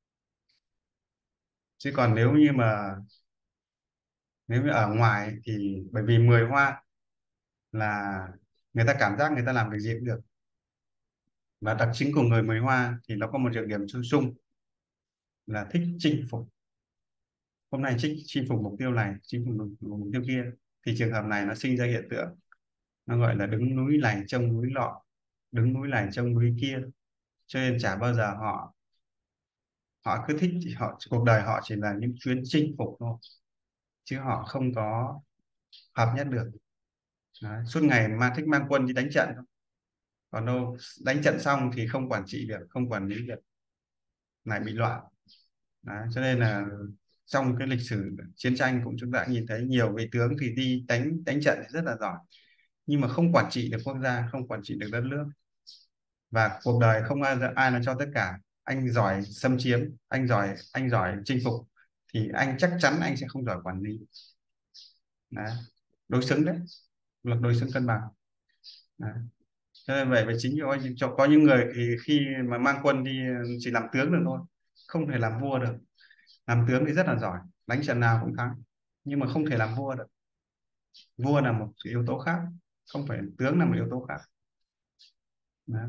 Chứ còn nếu như mà nếu như ở ngoài ấy, thì bởi vì mười hoa là người ta cảm giác người ta làm việc gì cũng được. Và đặc trưng của người mười hoa thì nó có một nhược điểm chung chung là thích chinh phục. Hôm nay chinh, chinh phục mục tiêu này, chinh phục mục, mục tiêu kia, thì trường hợp này nó sinh ra hiện tượng nó gọi là đứng núi này trông núi lọ, đứng núi này trông núi kia. Cho nên chả bao giờ họ họ cứ thích, họ cuộc đời họ chỉ là những chuyến chinh phục thôi, chứ họ không có hợp nhất được. Đấy, suốt ngày mà thích mang quân đi đánh trận thôi. Còn đâu đánh trận xong thì không quản trị được, không quản lý được, lại bị loạn. Đấy, cho nên là trong cái lịch sử chiến tranh cũng chúng ta nhìn thấy nhiều vị tướng thì đi đánh đánh trận thì rất là giỏi, nhưng mà không quản trị được quốc gia, không quản trị được đất nước. Và cuộc đời không ai ai nó cho tất cả. Anh giỏi xâm chiếm, anh giỏi anh giỏi chinh phục, thì anh chắc chắn anh sẽ không giỏi quản lý. Đấy. Đối xứng đấy, luật đối xứng cân bằng. Đấy. Cho nên vậy phải chính có, cho- có những người thì khi mà mang quân đi chỉ làm tướng được thôi, không thể làm vua được. Làm tướng thì rất là giỏi, đánh trận nào cũng thắng, nhưng mà không thể làm vua được. Vua là một yếu tố khác, không phải tướng là một yếu tố khác. Đấy.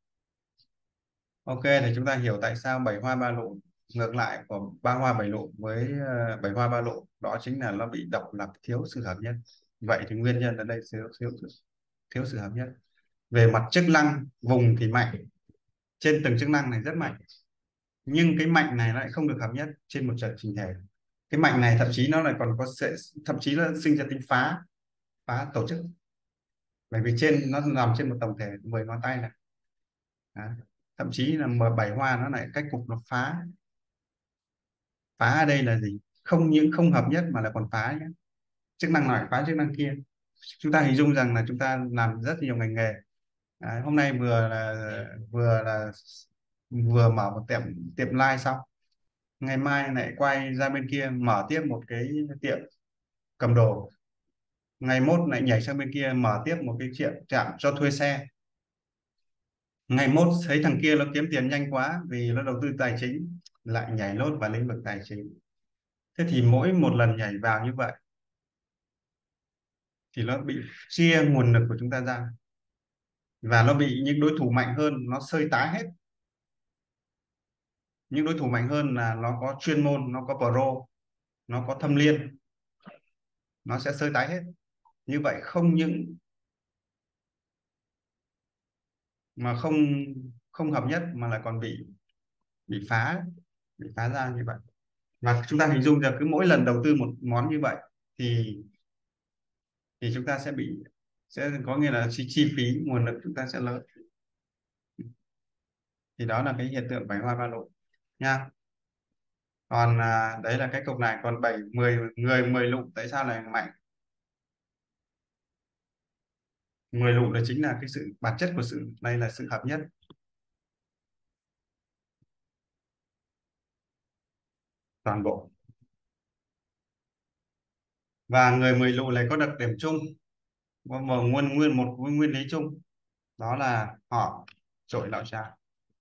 Ok, thì chúng ta hiểu tại sao bảy hoa ba lộ ngược lại của ba hoa bảy lộ với ờ, bảy hoa ba lộ, đó chính là nó bị độc lập, thiếu sự hợp nhất. Vậy thì nguyên nhân ở đây thiếu thiếu thiếu sự hợp nhất. Về mặt chức năng vùng thì mạnh, trên từng chức năng này rất mạnh, nhưng cái mạnh này nó lại không được hợp nhất trên một trận trình thể. Cái mạnh này thậm chí nó lại còn có sẽ thậm chí nó sinh ra tính phá phá tổ chức, bởi vì trên nó nằm trên một tổng thể mười ngón tay này. Đấy. Thậm chí là m bảy hoa nó lại cách cục nó phá. Phá ở đây là gì? Không những không hợp nhất mà là còn phá nhé. Chức năng này phá chức năng kia. Chúng ta hình dung rằng là chúng ta làm rất nhiều ngành nghề. Đấy, hôm nay vừa là vừa là vừa mở một tiệm tiệm live xong, ngày mai lại quay ra bên kia mở tiếp một cái tiệm cầm đồ, ngày mốt lại nhảy sang bên kia mở tiếp một cái chuyện trạm cho thuê xe, ngày mốt thấy thằng kia nó kiếm tiền nhanh quá vì nó đầu tư tài chính lại nhảy lốt vào lĩnh vực tài chính. Thế thì mỗi một lần nhảy vào như vậy thì nó bị chia nguồn lực của chúng ta ra, và nó bị những đối thủ mạnh hơn nó xơi tái hết. Những đối thủ mạnh hơn là nó có chuyên môn, nó có pro, nó có thâm liên, nó sẽ xơi tái hết. Như vậy không những mà không không hợp nhất mà lại còn bị bị phá bị phá ra như vậy. Và chúng ta hình dung ra cứ mỗi lần đầu tư một món như vậy thì thì chúng ta sẽ bị sẽ có nghĩa là chi, chi phí nguồn lực chúng ta sẽ lớn. Thì đó là cái hiện tượng bảy hoa ba lộ nha. Còn à, đấy là cái cục này. Còn bảy mười người mười lụ tại sao lại mạnh? Mười lụ là chính là cái sự bản chất của sự đây là sự hợp nhất. Toàn bộ. Và người mười lụ này có đặc điểm chung, có một nguyên nguyên một nguyên lý chung, đó là họ trội lão cha.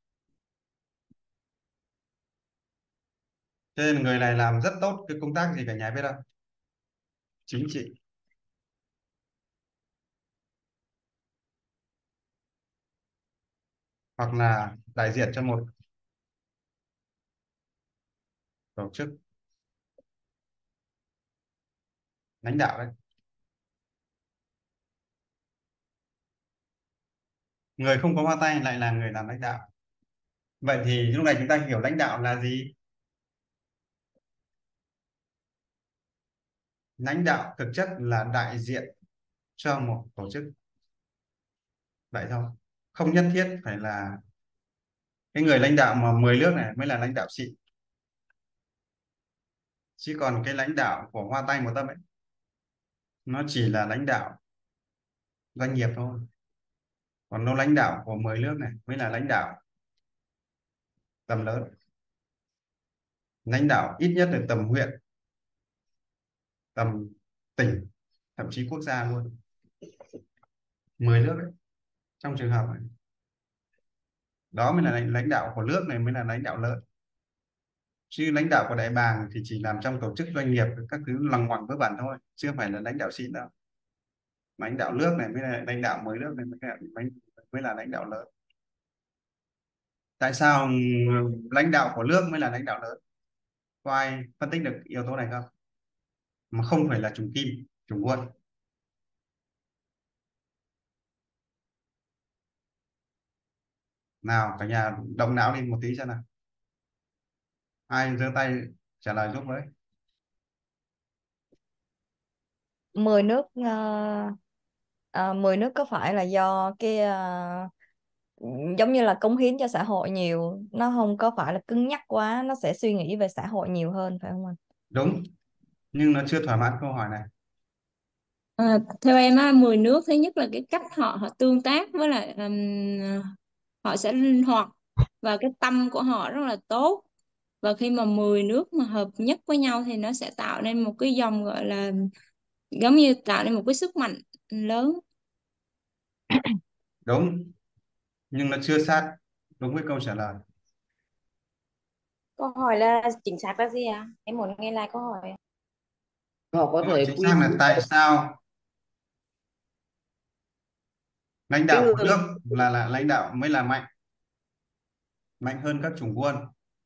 Cho nên người này làm rất tốt cái công tác gì cả nhà biết không? Chính trị. Hoặc là đại diện cho một tổ chức, lãnh đạo đấy. Người không có hoa tay lại là người làm lãnh đạo. Vậy thì lúc này chúng ta hiểu lãnh đạo là gì? Lãnh đạo thực chất là đại diện cho một tổ chức, vậy thôi. Không nhất thiết phải là cái người lãnh đạo mà mười nước này mới là lãnh đạo xịn. Chứ còn cái lãnh đạo của hoa tay một tâm ấy, nó chỉ là lãnh đạo doanh nghiệp thôi. Còn nó lãnh đạo của mười nước này mới là lãnh đạo tầm lớn. Lãnh đạo ít nhất là tầm huyện, tầm tỉnh, thậm chí quốc gia luôn. Mười nước đấy, trong trường hợp này. Đó mới là lãnh lãnh đạo của nước này mới là lãnh đạo lớn. Chứ lãnh đạo của đại bàng thì chỉ làm trong tổ chức doanh nghiệp các thứ lằng ngoằng với bản thôi, chưa phải là lãnh đạo xịn đâu. Lãnh đạo nước này mới là lãnh đạo mới nước này mới là, mới là lãnh đạo lớn. Tại sao lãnh đạo của nước mới là lãnh đạo lớn? Có ai phân tích được yếu tố này không? Mà không phải là trùng kim, trùng quân. Nào cả nhà động não đi một tí xem nào. Ai giơ tay trả lời giúp với. Mười nước uh, uh, mười nước có phải là do cái ờ, giống như là cống hiến cho xã hội nhiều, nó không có phải là cứng nhắc quá, nó sẽ suy nghĩ về xã hội nhiều hơn phải không anh? Đúng, nhưng nó chưa thỏa mãn câu hỏi này. À, theo em á, mười nước thứ nhất là cái cách họ họ tương tác với lại ừm, họ sẽ linh hoạt, và cái tâm của họ rất là tốt. Và khi mà mười nước mà hợp nhất với nhau thì nó sẽ tạo nên một cái dòng gọi là giống như tạo nên một cái sức mạnh lớn. Đúng, nhưng nó chưa sát đúng với câu trả lời. Câu hỏi là chính xác là gì ạ? Em muốn nghe lại câu hỏi. Họ có Câu hỏi thể chính quy xác là tụ tại được sao lãnh cái đạo của người. nước là là lãnh đạo mới là mạnh, mạnh hơn các chủng quân.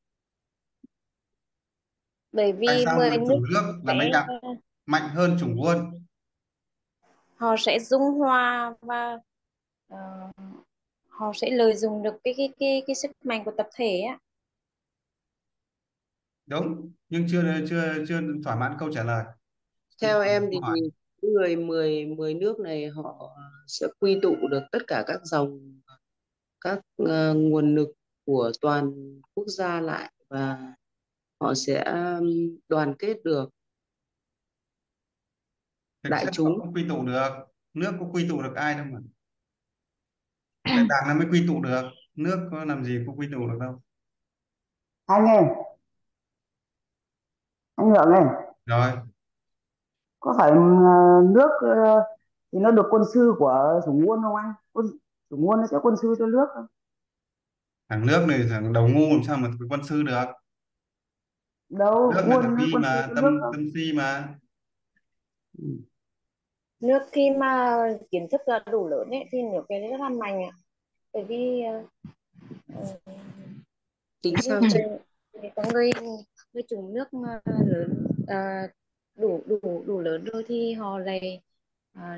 Bởi Tại vì sao mười một nước chủng nước làm lãnh sẽ đạo mạnh hơn chủng quân? họ sẽ dung hòa và ờ, họ sẽ lợi dụng được cái cái cái cái sức mạnh của tập thể á. Đúng, nhưng chưa chưa chưa thỏa mãn câu trả lời. Theo em Câu thì hỏi. cái người mười mười nước này họ sẽ quy tụ được tất cả các dòng, các ờ, nguồn lực của toàn quốc gia lại, và họ sẽ um, đoàn kết được Thực đại chất họ chúng. không quy tụ được, nước có quy tụ được ai đâu mà, đại bàng nó mới quy tụ được, nước có làm gì có quy tụ được đâu. Anh ơi, anh Hưởng ơi, Rồi, có phải ờ, nước ờ, thì nó được quân sư của chủng quân không anh? Quân, chủng quân nó sẽ quân sư cho nước không? thằng nước này thằng đầu ngu làm sao mà quân sư được. Đâu, Nước là tử quân nó vi quân sư mà, cho nước tâm không? tâm si mà. Ừ. Nước khi mà kiến thức là đủ lớn ấy, thì nước cái rất là mạnh ạ. Bởi vì ờ, Chính như sao vậy chị? thì có người người chủ nước mà lớn, à, đủ đủ đủ lớn rồi thì họ lại à,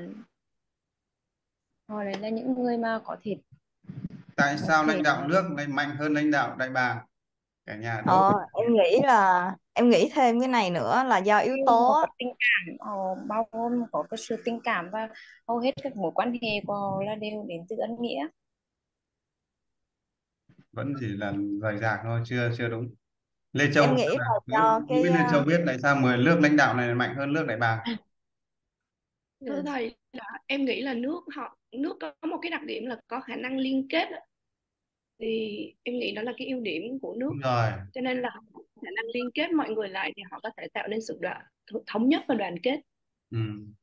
họ lại là những người mà có thể Tại có sao lãnh thể đạo nước lại mạnh hơn lãnh đạo đại bàng? Cả nhà đố. Ờ, em nghĩ là em nghĩ thêm cái này nữa là do yếu tố họ á. có tình cảm, họ bao gồm có cái sự tình cảm, và hầu hết các mối quan hệ của họ là đều đến từ ân nghĩa. Vẫn chỉ là rời rạc thôi, chưa chưa đúng. Lê Châu Em xem nghĩ là nào. Đố, do đố biết cái Lê Châu ờ, biết tại sao mười nước lãnh đạo này mạnh hơn nước đại bàng. Thưa thầy, là em nghĩ là nước họ nước có một cái đặc điểm là có khả năng liên kết á. Thì em nghĩ đó là cái ưu điểm của nước, Đúng rồi. cho nên là họ có khả năng liên kết mọi người lại thì họ có thể tạo nên sự đoàn thống nhất và đoàn kết. Ừ.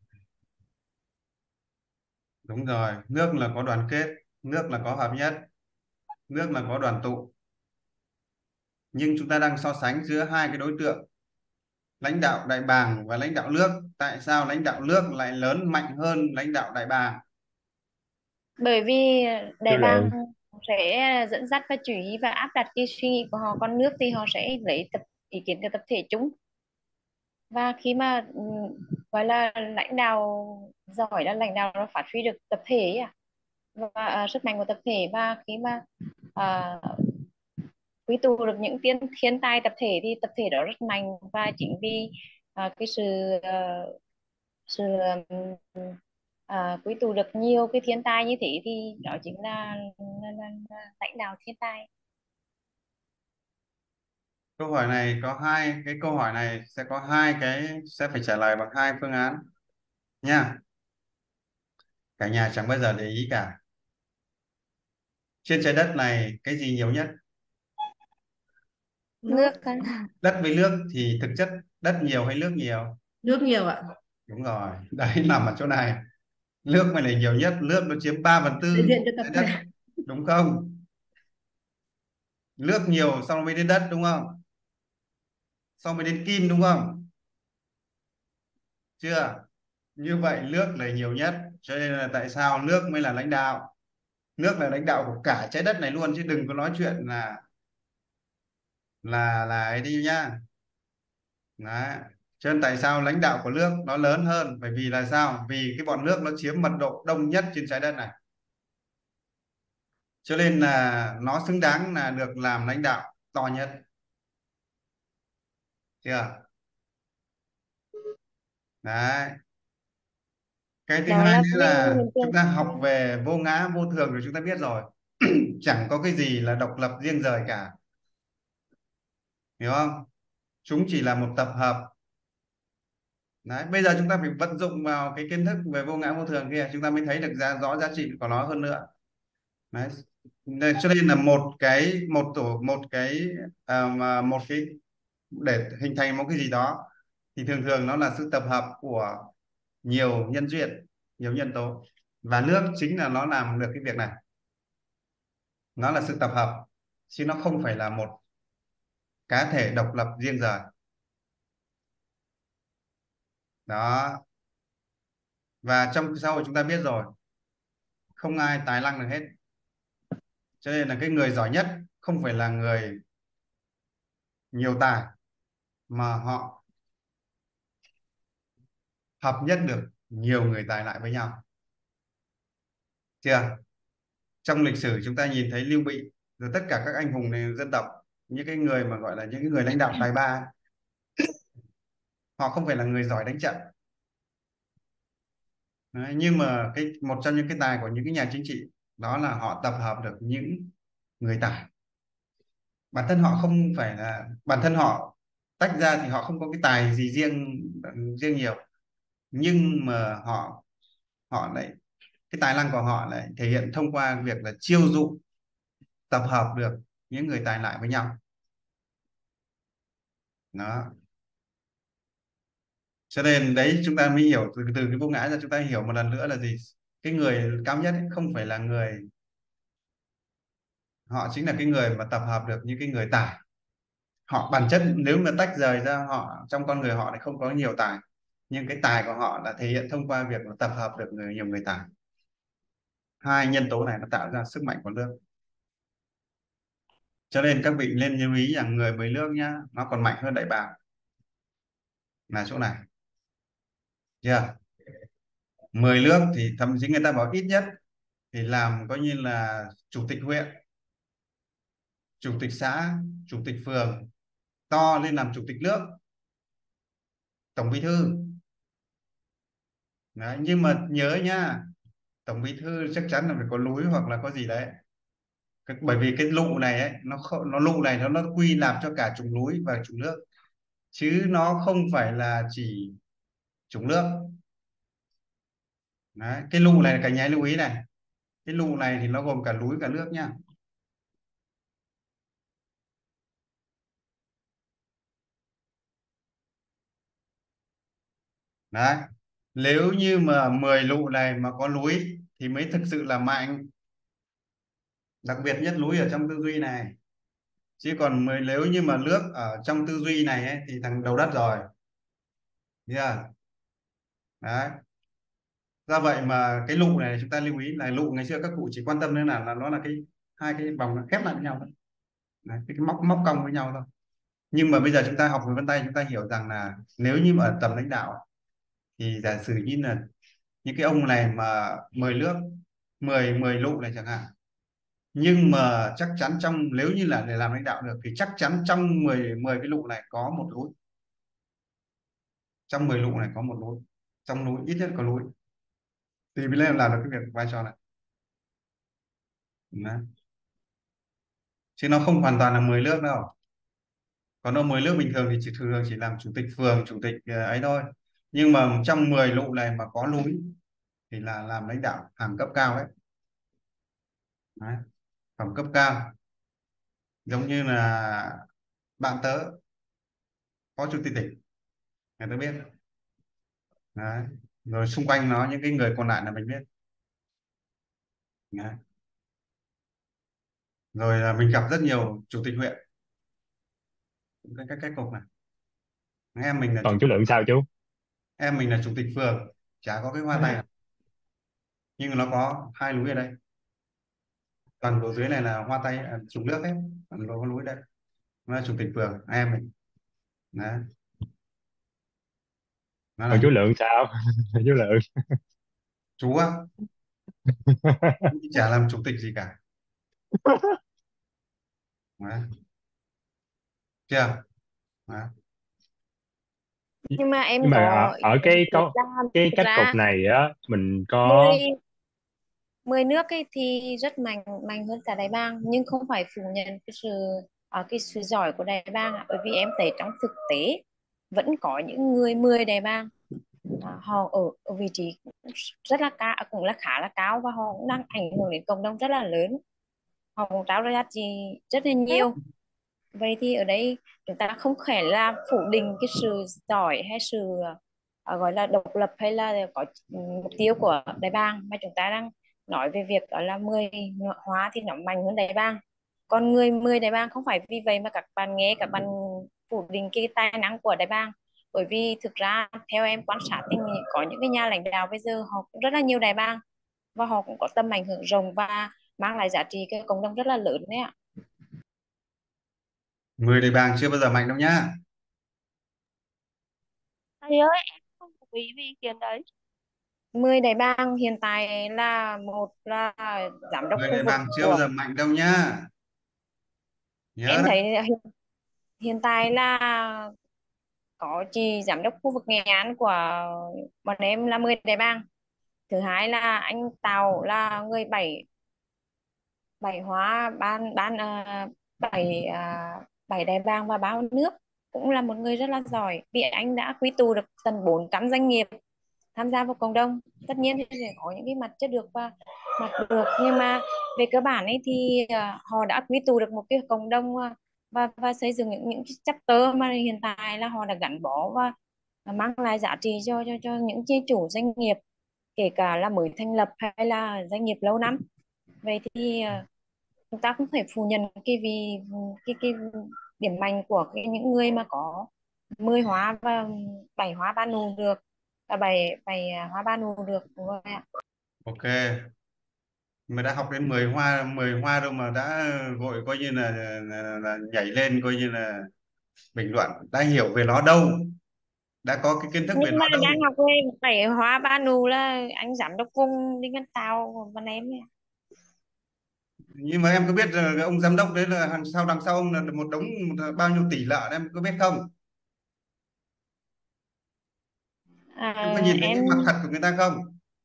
Đúng rồi, nước là có đoàn kết, nước là có hợp nhất, nước là có đoàn tụ. Nhưng chúng ta đang so sánh giữa hai cái đối tượng, lãnh đạo đại bàng và lãnh đạo nước. Tại sao lãnh đạo nước lại lớn mạnh hơn lãnh đạo đại bàng? Bởi vì Thưa đại em, bàng sẽ dẫn dắt và chỉ huy và áp đặt cái suy nghĩ của họ, còn nước thì họ sẽ lấy tập ý kiến của tập thể chúng. Và khi mà ừ, gọi là lãnh đạo giỏi là lãnh đạo nó phát huy được tập thể ấy à, và à, sức mạnh của tập thể, và khi mà à, quy tụ được những thiên thiên tài tập thể thì tập thể đó rất mạnh. Và chính vì à, cái sự à, sự ừm, à, quy tụ được nhiều cái thiên tài như thế thì đó chính là, là, là, là lãnh đạo thiên tài. Câu hỏi này có hai cái câu hỏi này sẽ có hai cái sẽ phải trả lời bằng hai phương án nha. Cả nhà chẳng bao giờ để ý cả. Trên trái đất này cái gì nhiều nhất? Nước Nước. á. Đất với nước thì thực chất đất nhiều hay nước nhiều? Nước nhiều ạ. Đúng rồi, đấy nằm ở chỗ này. Nước mới là nhiều nhất, nước nó chiếm ba phần Đại tư diện cho tập trái đất, thể. đúng không? Nước nhiều xong mới đến đất đúng không? Xong mới đến kim đúng không? Chưa? Như vậy nước là nhiều nhất, cho nên là tại sao nước mới là lãnh đạo. Nước là lãnh đạo của cả trái đất này luôn, chứ đừng có nói chuyện là là là ấy đi nhá. Đấy. Cho nên tại sao lãnh đạo của nước nó lớn hơn, bởi vì là sao? Vì cái bọn nước nó chiếm mật độ đông nhất trên trái đất này, cho nên là nó xứng đáng là được làm lãnh đạo to nhất. Chưa? Đấy. Cái thứ Đó hai là nữa vì là hiện chúng tượng. ta học về vô ngã vô thường rồi, chúng ta biết rồi. Chẳng có cái gì là độc lập riêng rời cả, hiểu không? Chúng chỉ là một tập hợp. Đấy, bây giờ chúng ta phải vận dụng vào cái kiến thức về vô ngã vô thường kia, chúng ta mới thấy được ra rõ giá trị của nó hơn nữa. Đấy. Nên- cho nên là một cái một tổ một cái à, mà một cái để hình thành một cái gì đó thì thường thường nó là sự tập hợp của nhiều nhân duyên, nhiều nhân tố. và nước chính là nó làm được cái việc này, nó là sự tập hợp chứ nó không phải là một cá thể độc lập riêng rời. Đó, và trong xã hội chúng ta biết rồi, không ai tài năng được hết, cho nên là cái người giỏi nhất không phải là người nhiều tài, mà họ hợp nhất được nhiều người tài lại với nhau. Chưa, trong lịch sử chúng ta nhìn thấy Lưu Bị rồi tất cả các anh hùng này dân tộc, những cái người mà gọi là những cái người lãnh đạo tài ba, họ không phải là người giỏi đánh trận. Đấy, nhưng mà cái một trong những cái tài của những cái nhà chính trị đó là họ tập hợp được những người tài. Bản thân họ không phải là bản thân họ tách ra thì họ không có cái tài gì riêng riêng nhiều, nhưng mà họ họ lại cái tài năng của họ lại thể hiện thông qua việc là chiêu dụ tập hợp được những người tài lại với nhau. Đó, cho nên đấy chúng ta mới hiểu từ, từ cái vô ngã ra, chúng ta hiểu một lần nữa là gì, cái người cao nhất ấy không phải là người, họ chính là cái người mà tập hợp được những cái người tài. Họ bản chất nếu mà tách rời ra, họ trong con người họ lại không có nhiều tài, nhưng cái tài của họ là thể hiện thông qua việc là tập hợp được người, nhiều người tài. Hai nhân tố này nó tạo ra sức mạnh của nước. Cho nên các vị nên lưu ý rằng người mười nước nhá, nó còn mạnh hơn đại bàng là chỗ này. Chưa, mười nước thì thậm chí người ta bảo ít nhất thì làm coi như là chủ tịch huyện, chủ tịch xã, chủ tịch phường, to lên làm chủ tịch nước, tổng bí thư. Đấy, nhưng mà nhớ nhá, tổng bí thư chắc chắn là phải có núi hoặc là có gì đấy. Cái- bởi vì cái lụ này ấy, nó không, nó lụ này nó nó quy nạp cho cả chủng núi và chủng nước, chứ nó không phải là chỉ chủng nước. Đấy, cái lụ này cả nhà lưu ý này, cái lụ này thì nó gồm cả núi cả nước nhá. Đấy, nếu như mà mười lụ này mà có núi thì mới thực sự là mạnh, đặc biệt nhất núi ở trong tư duy này. Chứ còn mới nếu như mà nước ở trong tư duy này ấy, thì thằng đầu đất rồi. Yeah. Đấy, do vậy mà cái lụ này chúng ta lưu ý là lụ ngày xưa các cụ chỉ quan tâm đến là, là nó là cái hai cái vòng nó khép lại với nhau thôi. Đấy, cái, cái móc móc cong với nhau thôi. Nhưng mà bây giờ chúng ta học về vân tay, chúng ta hiểu rằng là nếu như mà ở tầm lãnh đạo thì giả sử như là những cái ông này mà mười nước, mười mười lụ này chẳng hạn, nhưng mà chắc chắn trong, nếu như là để làm lãnh đạo được thì chắc chắn trong mười mười cái lụ này có một núi, trong mười lụ này có một núi, trong núi ít nhất có núi thì mới làm được cái việc vai trò này. Đấy, chứ nó không hoàn toàn là mười nước đâu. Còn đâu mười nước bình thường thì chỉ thường chỉ làm chủ tịch phường, chủ tịch ờ, ấy thôi. Nhưng mà trong mười lụ này mà có núi thì là làm lãnh đạo hàng cấp cao ấy. Đấy, phẩm cấp cao, giống như là bạn tớ phó chủ tịch tỉnh, người ta biết. Đấy, rồi xung quanh nó những cái người còn lại là mình biết. Đấy, rồi là mình gặp rất nhiều chủ tịch huyện, cái cái cái cục này. Em mình là chủ, Còn chú Lượng sao chú? em mình là chủ tịch phường, chả có cái hoa tay nào, nhưng mà nó có hai núi ở đây. Toàn bộ dưới này là hoa tay à, trùng nước hết, còn có núi đây, nó là chủ tịch phường em mình. Đấy, nó là Còn như chú Lượng sao? Chú Lượng. chú á, chả làm chủ tịch gì cả. Đấy, chưa. Đấy. Nhưng mà em Nhưng mà có ở, ý ở kiến cái thực có ra cái thực cách cục ra này á, mình có mười mười nước ấy thì rất mạnh mạnh hơn cả Đài Bang, nhưng không phải phủ nhận cái sự à, cái sự giỏi của Đài Bang ạ. Bởi vì em thấy trong thực tế vẫn có những người mười Đài Bang, à, họ ở, ở vị trí rất là cao, cũng là khá là cao, và họ cũng đang ảnh hưởng đến cộng đồng rất là lớn, họ cũng trao ra giá trị rất là nhiều. Vậy thì ở đây chúng ta không phải là phủ định cái sự giỏi hay sự ờ, gọi là độc lập hay là có mục tiêu của đại bàng, mà chúng ta đang nói về việc đó là mười hóa thì nó mạnh hơn đại bàng. Còn người mười đại bàng không phải vì vậy mà các bạn nghe các bạn phủ định cái tài năng của đại bàng, bởi vì thực ra theo em quan sát thì có những cái nhà lãnh đạo bây giờ họ cũng rất là nhiều đại bàng, và họ cũng có tầm ảnh hưởng rộng và mang lại giá trị cái cộng đồng rất là lớn đấy ạ. Mười đại bàng chưa bao giờ mạnh đâu nhá. Thầy ơi, em không đồng ý với ý kiến đấy. Mười đại bàng hiện tại là một là giám đốc Mười khu đại vực bàng chưa bao của, giờ mạnh đâu nhá. Nhớ em đấy. thấy hiện, hiện tại là có chị giám đốc khu vực Nghệ An của bọn em là mười đại bàng. Thứ hai là anh Tào là người bảy bảy hóa ban ban à, bảy à, bảy đại bàng và bao nước, cũng là một người rất là giỏi vì anh đã quy tụ được tầm bốn trăm doanh nghiệp tham gia vào cộng đồng. Tất nhiên thì sẽ có những cái mặt chưa được và mặt được, nhưng mà về cơ bản ấy thì à, họ đã quy tụ được một cái cộng đồng, à, và và xây dựng những những cái chapter mà hiện tại là họ đã gắn bó và mang lại giá trị cho cho cho những chi chủ doanh nghiệp, kể cả là mới thành lập hay là doanh nghiệp lâu năm. Vậy thì à, chúng ta không thể phủ nhận cái vì cái cái điểm mạnh của cái, những người mà có mười hóa và bảy hóa ba nù được, và bảy bảy hóa ba nù được, đúng rồi ạ. Ok, mà đã học đến mười hoa mười hoa đâu mà đã vội coi như là, là, là nhảy lên coi như là bình luận, đã hiểu về nó đâu, đã có cái kiến thức về Nhưng mà nó đâu. đang học về bảy hóa ba nù là anh giám đốc vùng Đinh Văn Tàu của bọn em ấy. Nhưng mà em có biết là ông giám đốc đấy là hàng sau đằng sau ông là một đống một, bao nhiêu tỷ lợn, em có biết không? Em có À, nhìn thấy cái em mặt thật của người ta không,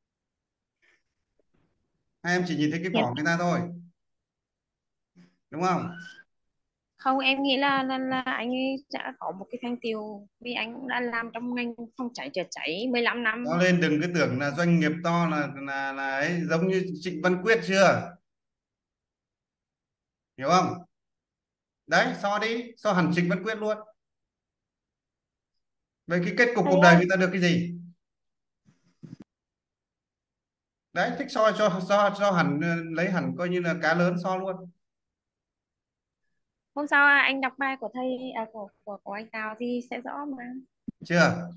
hay em chỉ nhìn thấy cái hiện vỏ người ta thôi, đúng không? không, em nghĩ là là, là anh ấy đã có một cái thành tựu vì anh cũng đã làm trong ngành phòng cháy chữa cháy mười lăm năm. Nó lên đừng cái tưởng là doanh nghiệp to là là là ấy, giống như Trịnh Văn Quyết chưa, hiểu không? Đấy, so đi, so hẳn Trịnh Văn Quyết luôn. Vậy cái kết cục Thầy cuộc đời ơi, người ta được cái gì? Đấy, thích so cho so so hẳn, ờ, lấy hẳn coi như là cá lớn so luôn. Hôm sau à, anh đọc bài của thầy à, của, của của anh Tào thì sẽ rõ mà. Chưa,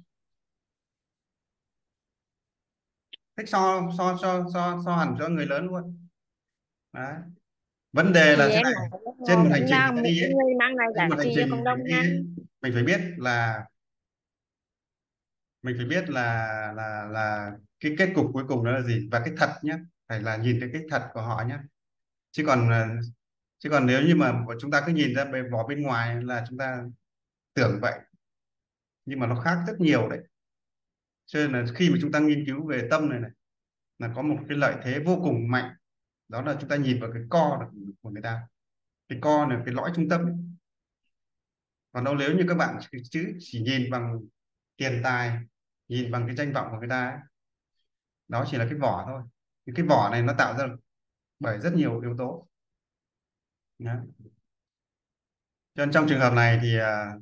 thích so so so so so hẳn cho người lớn luôn. Đấy, vấn đề là Thì thế em này, nói trên họ một hành vẫn trình là người ta một đi cái ấy, người mang lại trên giá một hành trị cho trình cộng mình đồng đi mà. ấy, mình phải biết là mình phải biết là là là cái kết cục cuối cùng đó là gì, và cái thật nhé, phải là nhìn thấy cái thật của họ nhé. Chứ còn ờ, chứ còn nếu như mà chúng ta cứ nhìn ra bề vỏ bên ngoài là chúng ta tưởng vậy, nhưng mà nó khác rất nhiều đấy. Cho nên là khi mà chúng ta nghiên cứu về tâm này này, là có một cái lợi thế vô cùng mạnh, đó là chúng ta nhìn vào cái co của người ta, cái co là cái lõi trung tâm ấy. Còn đâu nếu như các bạn chỉ, chứ chỉ nhìn bằng tiền tài, nhìn bằng cái danh vọng của người ta ấy, đó chỉ là cái vỏ thôi. Những cái vỏ này nó tạo ra bởi rất nhiều yếu tố. Đó. Cho nên trong trường hợp này thì à,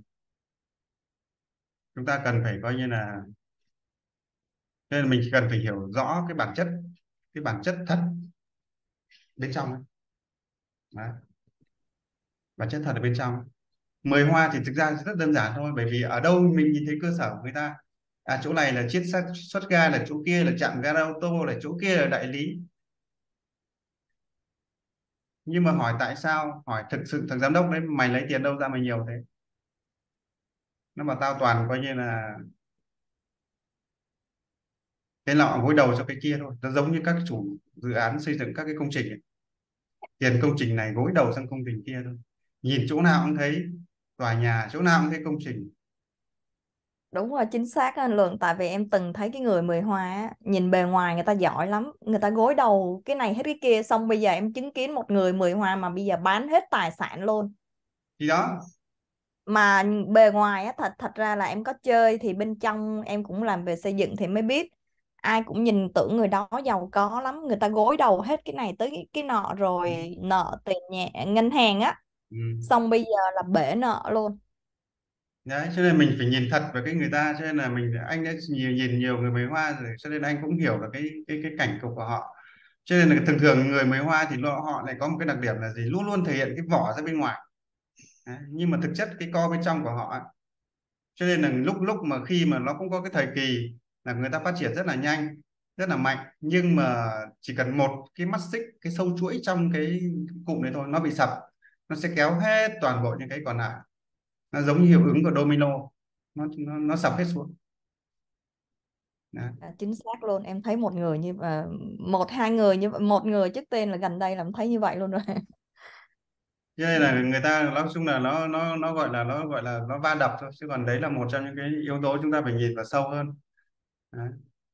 chúng ta cần phải coi như là, nên mình chỉ cần phải hiểu rõ cái bản chất, cái bản chất thật bên trong ấy. Đó. Bản chất thật ở bên trong. Mười hoa thì thực ra rất đơn giản thôi, bởi vì ở đâu mình nhìn thấy cơ sở của người ta, à chỗ này là chiết xuất, xuất ga, là chỗ kia là trạm gara ô tô, là chỗ kia là đại lý. Nhưng mà hỏi tại sao, hỏi thực sự thằng giám đốc đấy mày lấy tiền đâu ra mà nhiều thế, nó bảo tao toàn coi như là cái nọ gối đầu cho cái kia thôi. Nó giống như các chủ dự án xây dựng các cái công trình ấy. Tiền công trình này gối đầu sang công trình kia thôi, nhìn chỗ nào cũng thấy tòa nhà, chỗ nào cũng thấy công trình. Đúng rồi, chính xác á anh Lượng, tại vì em từng thấy cái người mười hoa á, nhìn bề ngoài người ta giỏi lắm, người ta gối đầu cái này hết cái kia, xong bây giờ em chứng kiến một người mười hoa mà bây giờ bán hết tài sản luôn. Thì đó, Mà bề ngoài á, thật thật ra là em có chơi thì bên trong em cũng làm về xây dựng thì mới biết, ai cũng nhìn tưởng người đó giàu có lắm, người ta gối đầu hết cái này tới cái, cái nọ, rồi nợ tiền nhà ngân hàng á, ừ. xong bây giờ là bể nợ luôn. Đấy, cho nên mình phải nhìn thật vào cái người ta, cho nên là mình anh đã nhiều nhìn nhiều người mới hoa rồi, cho nên anh cũng hiểu được cái cái cái cảnh cục của họ. Cho nên là thường thường người mới hoa thì lo- họ lại có một cái đặc điểm là gì, luôn luôn thể hiện cái vỏ ra bên ngoài. Đấy, nhưng mà thực chất cái co bên trong của họ ấy. Cho nên là lúc lúc mà khi mà nó cũng có cái thời kỳ là người ta phát triển rất là nhanh, rất là mạnh, nhưng mà chỉ cần một cái mắt xích, cái sâu chuỗi trong cái cụm này thôi, nó bị sập, nó sẽ kéo hết toàn bộ những cái còn lại. Nó giống như hiệu ứng của domino, nó nó, nó sập hết xuống. Đấy. À, chính xác luôn, em thấy một người như à, một hai người như một người trước tên là gần đây là em thấy như vậy luôn rồi. Cho nên là người ta nói chung là nó nó nó gọi là nó gọi là nó va đập thôi, chứ còn đấy là một trong những cái yếu tố chúng ta phải nhìn vào sâu hơn. Đấy.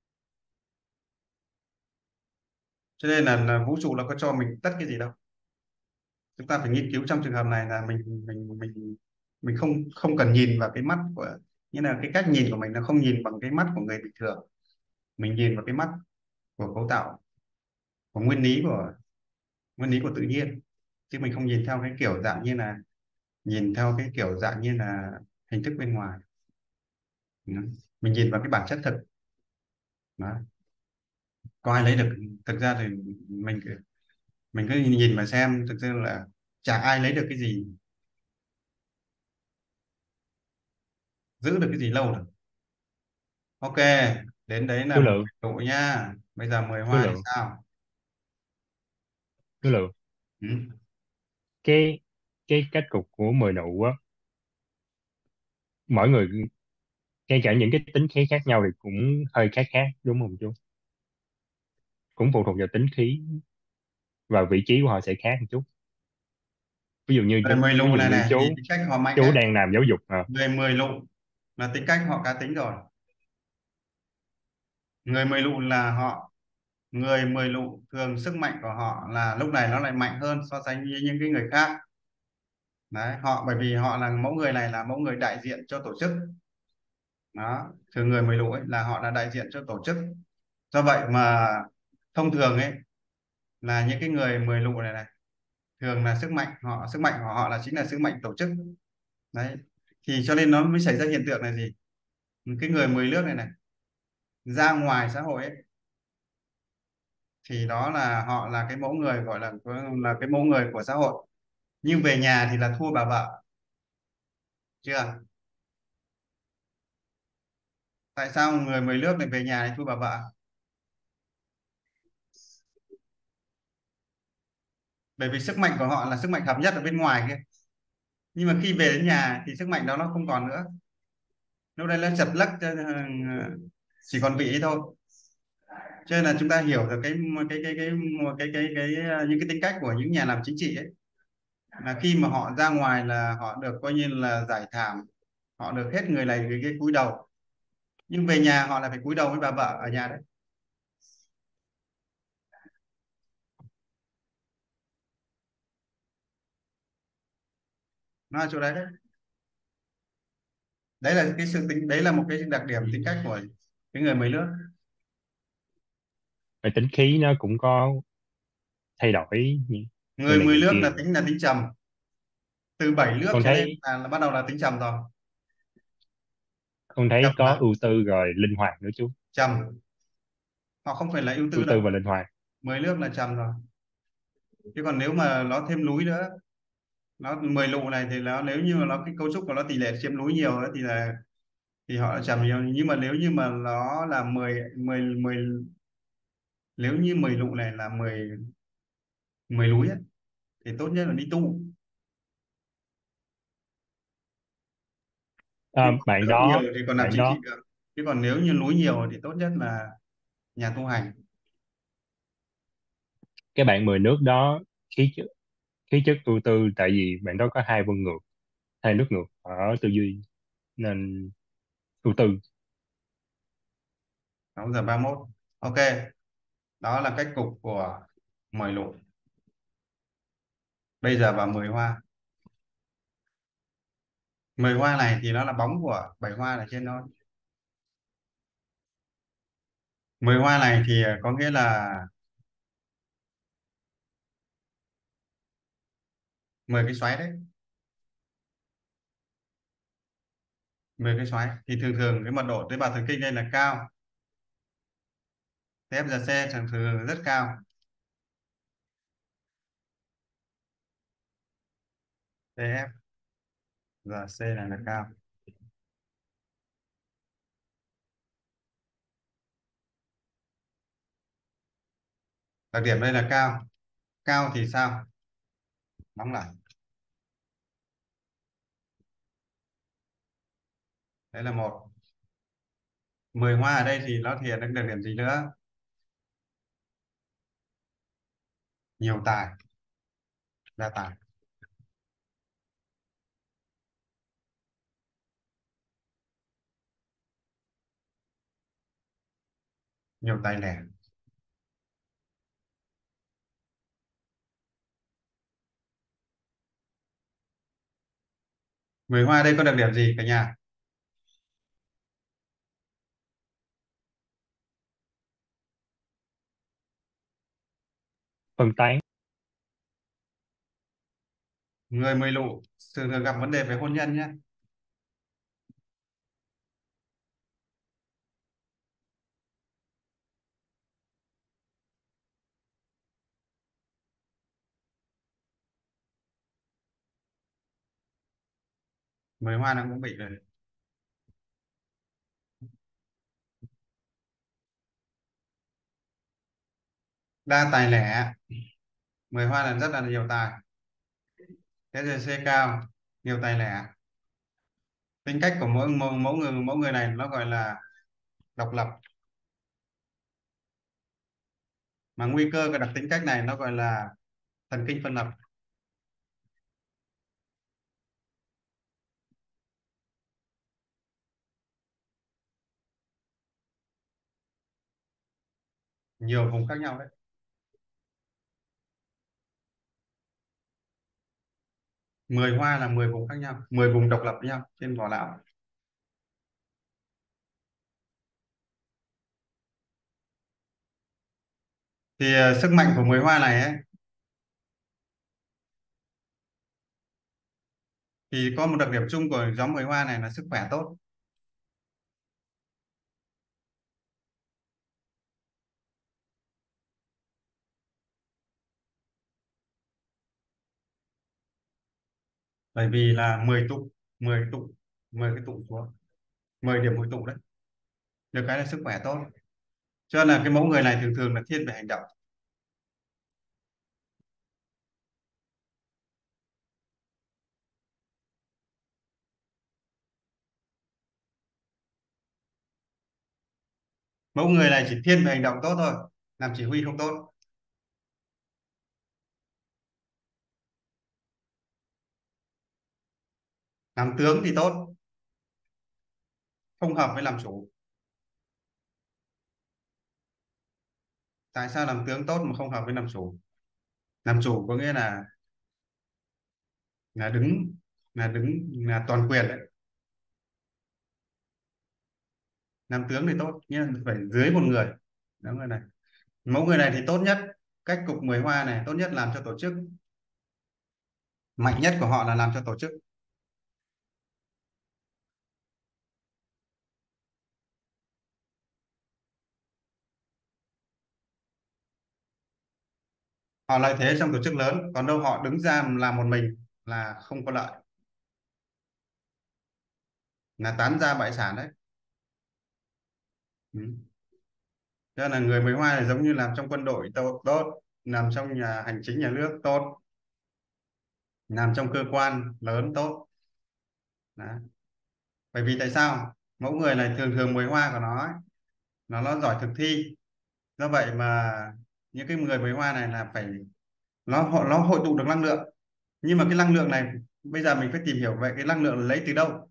Cho nên là, là vũ trụ là có cho mình tất cái gì đâu, chúng ta phải nghiên cứu trong trường hợp này là mình mình mình mình không không cần nhìn vào cái mắt của, như là cái cách nhìn của mình nó không nhìn bằng cái mắt của người bình thường, mình nhìn vào cái mắt của cấu tạo, của nguyên lý của nguyên lý của tự nhiên, chứ mình không nhìn theo cái kiểu dạng như là nhìn theo cái kiểu dạng như là hình thức bên ngoài. Ừ. Mình nhìn vào cái bản chất thực đó, có ai lấy được. Thực ra thì mình cứ- mình cứ nhìn mà xem, thực sự là chả ai lấy được cái gì, giữ được cái gì lâu được. Ok, đến đấy là Số mười lượng, độ nha, bây giờ mười số hoa thì lượng, sao? số lượng. Ừ. Cái cái cách cục của mười nụ á, mỗi người ngay cả những cái tính khí khác nhau thì cũng hơi khác khác đúng không chú? Cũng phụ thuộc vào tính khí và vị trí của họ sẽ khác một chút. Ví dụ như Người mười ví lụ dụ này như này thì chú tính cách họ mạnh chú ấy. đang làm giáo dục à, Người mười lụ là tính cách họ cá tính rồi. Người mười lụ là họ người mười lụ thường sức mạnh của họ là lúc này nó lại mạnh hơn so sánh với những cái người khác. Đấy, họ bởi vì họ là mẫu người này là mẫu người đại diện cho tổ chức. Đó, thường người mười lụ ấy là họ là đại diện cho tổ chức. Do vậy mà thông thường ấy là những cái người mười lụ này này thường là sức mạnh họ sức mạnh của họ là chính là sức mạnh tổ chức. Đấy, thì cho nên nó mới xảy ra hiện tượng là gì, cái người mười nước này này ra ngoài xã hội ấy, thì đó là họ là cái mẫu người gọi là là cái mẫu người của xã hội, nhưng về nhà thì là thua bà vợ. Chưa? Tại sao người mười nước lại về nhà thì thua bà vợ? Bởi vì sức mạnh của họ là sức mạnh hợp nhất ở bên ngoài kia, nhưng mà khi về đến nhà thì sức mạnh đó nó không còn nữa, lúc đây nó chật lất, chỉ còn vị ấy thôi. Cho nên là chúng ta hiểu được cái cái cái cái cái cái cái, cái những cái tính cách của những nhà làm chính trị ấy, là khi mà họ ra ngoài là họ được coi như là giải thảm, họ được hết người này người kia cúi đầu, nhưng về nhà họ lại phải cúi đầu với bà vợ ở nhà đấy. Nó là chỗ đấy đấy. Đấy là cái sự tính, đấy là một cái đặc điểm tính cách của cái người mấy nước. và tính khí nó cũng có thay đổi người Người này mười người nước kia. là tính là tính trầm, từ bảy nước con trở lên thấy là, là bắt đầu là tính trầm rồi. con Trầm thấy có mà, ưu tư rồi linh hoạt nữa chú. trầm, họ không phải là ưu Ưu tư tư đâu, và linh hoạt. mười nước là trầm rồi. Chứ còn nếu mà nó thêm núi nữa, nó mười lụ này thì nó nếu như mà nó cái cấu trúc của nó tỷ lệ chiếm núi nhiều ấy, thì là thì họ là trầm nhiều, nhưng mà nếu như mà nó là mười mười mười nếu như mười lụ này là mười mười núi ấy, thì tốt nhất là đi tu. À, Khi bạn nước nhiều đó thì còn làm bạn chính trị đó được, chứ còn nếu như núi nhiều thì tốt nhất là nhà tu hành. cái bạn mười nước đó khí chất khí chất ưu tư, tại vì bạn đó có hai vân ngược, hai nước ngược ở tư duy nên ưu tư. Sáu giờ ba mốt. Ok, đó là cách cục của mười lụ. Bây giờ vào mười hoa. Mười hoa này thì nó là bóng của bảy hoa ở trên thôi. Mười hoa này thì có nghĩa là mười cái xoáy đấy. mười cái xoáy thì thường thường cái mật độ tế bào thần kinh đây là cao, tê ép giờ C thường thường rất cao, tê ép giờ C này là cao. Đặc điểm đây là cao. Cao thì sao? Đóng lại. Đấy là một. Mười hoa ở đây thì nó thể hiện được đặc điểm gì nữa? Nhiều tài, đa tài. Nhiều tài lẻ. Mười hoa đây có đặc điểm gì cả nhà? Phân tán. Người mười lụ thường thường gặp vấn đề về hôn nhân nhé. Mười hoa nó cũng bị rồi. Đa tài lẻ. Mười hoa là rất là nhiều tài. Thế rồi C cao, nhiều tài lẻ. Tính cách của mỗi mỗi, mỗi người mỗi người này nó gọi là độc lập, mà nguy cơ cái đặc tính cách này nó gọi là thần kinh phân lập. Nhiều vùng khác nhau đấy. Mười hoa là mười vùng khác nhau, mười vùng độc lập với nhau trên vỏ não. Thì uh, sức mạnh của mười hoa này ấy thì có một đặc điểm chung của nhóm mười hoa này là sức khỏe tốt. Bởi vì là mười tụ, mười tụ, mười cái tụ xuống, mười điểm hội tụ đấy. Được cái là sức khỏe tốt. Cho nên là cái mẫu người này thường thường là thiên về hành động. Mẫu người này chỉ thiên về hành động tốt thôi, làm chỉ huy không tốt. Làm tướng thì tốt, không hợp với làm chủ. Tại sao làm tướng tốt mà không hợp với làm chủ? Làm chủ có nghĩa là là đứng là đứng là toàn quyền đấy. Làm tướng thì tốt, nghĩa là phải dưới một người. Đó người này. Mẫu người này thì tốt nhất, cách cục mười hoa này tốt nhất làm cho tổ chức. Mạnh nhất của họ là làm cho tổ chức. Họ lợi thế trong tổ chức lớn, còn đâu họ đứng ra làm một mình là không có lợi, là tán ra bại sản đấy. Ừ. Cho nên là người mười hoa này giống như làm trong quân đội tốt, tốt, làm trong nhà hành chính nhà nước tốt, làm trong cơ quan lớn tốt. Đó. Bởi vì tại sao? Mẫu người này thường thường mười hoa của nó ấy, nó nó giỏi thực thi. Do vậy mà những cái người mười hoa này là phải nó họ nó hội tụ được năng lượng. Nhưng mà cái năng lượng này bây giờ mình phải tìm hiểu vậy cái năng lượng lấy từ đâu.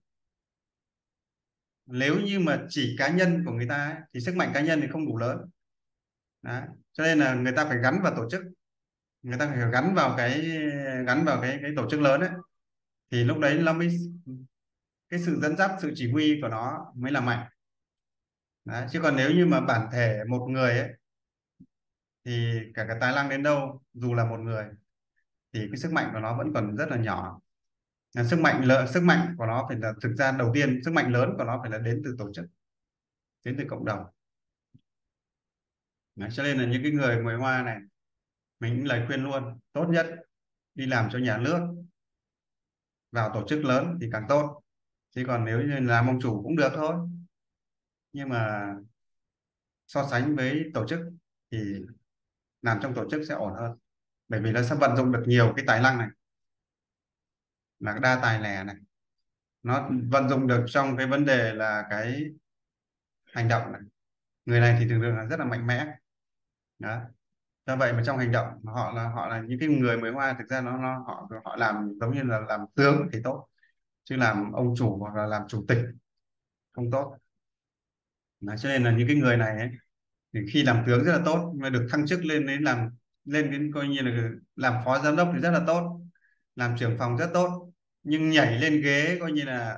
Nếu như mà chỉ cá nhân của người ta ấy, thì sức mạnh cá nhân thì không đủ lớn. Đấy. Cho nên là người ta phải gắn vào tổ chức, người ta phải gắn vào cái gắn vào cái cái tổ chức lớn ấy, thì lúc đấy nó mới cái sự dẫn dắt, sự chỉ huy của nó mới là mạnh. Đấy. Chứ còn nếu như mà bản thể một người ấy thì cả cái tài năng đến đâu dù là một người thì cái sức mạnh của nó vẫn còn rất là nhỏ. là sức mạnh lợi sức mạnh của nó phải là, thực ra đầu tiên sức mạnh lớn của nó phải là đến từ tổ chức, đến từ cộng đồng. Đấy, cho nên là những cái người người Hoa này, mình cũng lời khuyên luôn, tốt nhất đi làm cho nhà nước, vào tổ chức lớn thì càng tốt, chứ còn nếu như làm ông chủ cũng được thôi, nhưng mà so sánh với tổ chức thì làm trong tổ chức sẽ ổn hơn, bởi vì nó sẽ vận dụng được nhiều cái tài năng này, là đa tài lẻ này, nó vận dụng được trong cái vấn đề là cái hành động này. Người này thì thường thường là rất là mạnh mẽ đó. Do vậy mà trong hành động họ là họ là những cái người mới Hoa, thực ra nó, nó họ họ làm giống như là làm tướng thì tốt, chứ làm ông chủ hoặc là làm chủ tịch không tốt. Đấy, cho nên là những cái người này ấy, thì khi làm tướng rất là tốt, nhưng mà được thăng chức lên đến làm, lên đến coi như là làm phó giám đốc thì rất là tốt, làm trưởng phòng rất tốt, nhưng nhảy lên ghế coi như là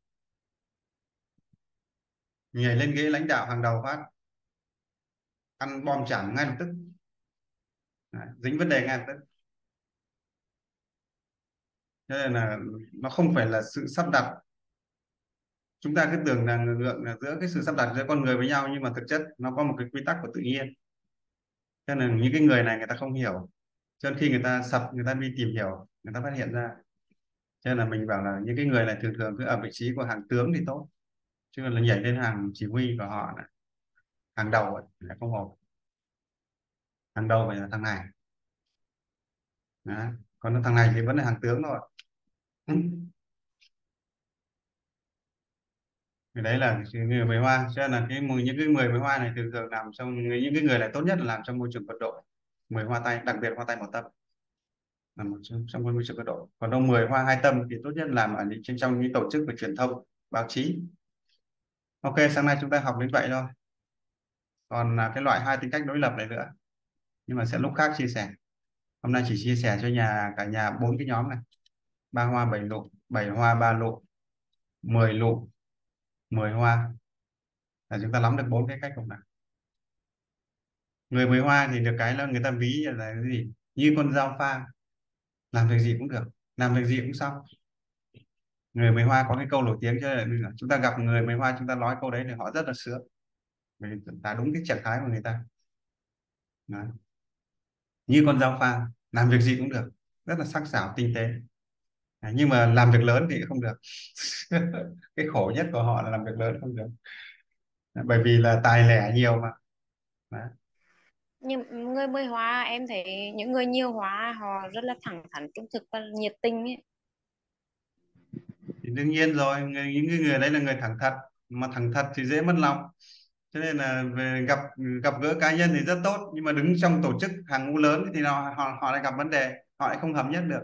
nhảy lên ghế lãnh đạo hàng đầu phát ăn bom chẳng ngay lập tức. Đấy, dính vấn đề ngay lập tức. Cho nên là nó không phải là sự sắp đặt, chúng ta cứ tưởng là lượng là giữa cái sự sắp đặt giữa con người với nhau, nhưng mà thực chất nó có một cái quy tắc của tự nhiên. Cho nên là những cái người này người ta không hiểu, cho nên khi người ta sập, người ta đi tìm hiểu, người ta phát hiện ra. Cho nên là mình bảo là những cái người này thường thường cứ ở vị trí của hàng tướng thì tốt, chứ là nhảy lên hàng chỉ huy của họ này, hàng đầu ấy, là không ổn. Hàng đầu phải là thằng này. Đấy. Còn thằng này thì vẫn là hàng tướng thôi. Thì đấy là người mới Hoa, cho nên là cái những cái người mới Hoa này thường thường làm trong những cái người này tốt nhất là làm trong môi trường quân đội, mười hoa tay, đặc biệt hoa tay một tâm là một trong, trong môi trường quân đội. Còn ông mười hoa hai tâm thì tốt nhất làm ở những, trong những tổ chức về truyền thông, báo chí. Ok, sáng nay chúng ta học đến vậy thôi, còn là cái loại hai tính cách đối lập này nữa, nhưng mà sẽ lúc khác chia sẻ. Hôm nay chỉ chia sẻ cho nhà cả nhà bốn cái nhóm này: ba hoa bảy lụ, bảy hoa ba lụ, mười lụ mười hoa, là chúng ta nắm được bốn cái cách học này. Người mới hoa thì được cái là người ta ví là cái gì, như con dao pha, làm việc gì cũng được, làm việc gì cũng xong. Người mới hoa có cái câu nổi tiếng, cho nên là chúng ta gặp người mới hoa chúng ta nói câu đấy thì họ rất là sướng, vì là đúng cái trạng thái của người ta. Đấy. Như con dao pha, làm việc gì cũng được, rất là sắc sảo tinh tế. Đấy, nhưng mà làm việc lớn thì không được. Cái khổ nhất của họ là làm việc lớn không được. Đấy, bởi vì là tài lẻ nhiều mà. Đấy. Nhưng người mới hóa em thấy những người nhiều hóa họ rất là thẳng thắn, trung thực và nhiệt tình ấy. Thì đương nhiên rồi, người, những cái người đấy là người thẳng thật, mà thẳng thật thì dễ mất lòng. Cho nên là về gặp gặp gỡ cá nhân thì rất tốt, nhưng mà đứng trong tổ chức hàng ngũ lớn thì họ họ, họ lại gặp vấn đề, họ lại không hợp nhất được.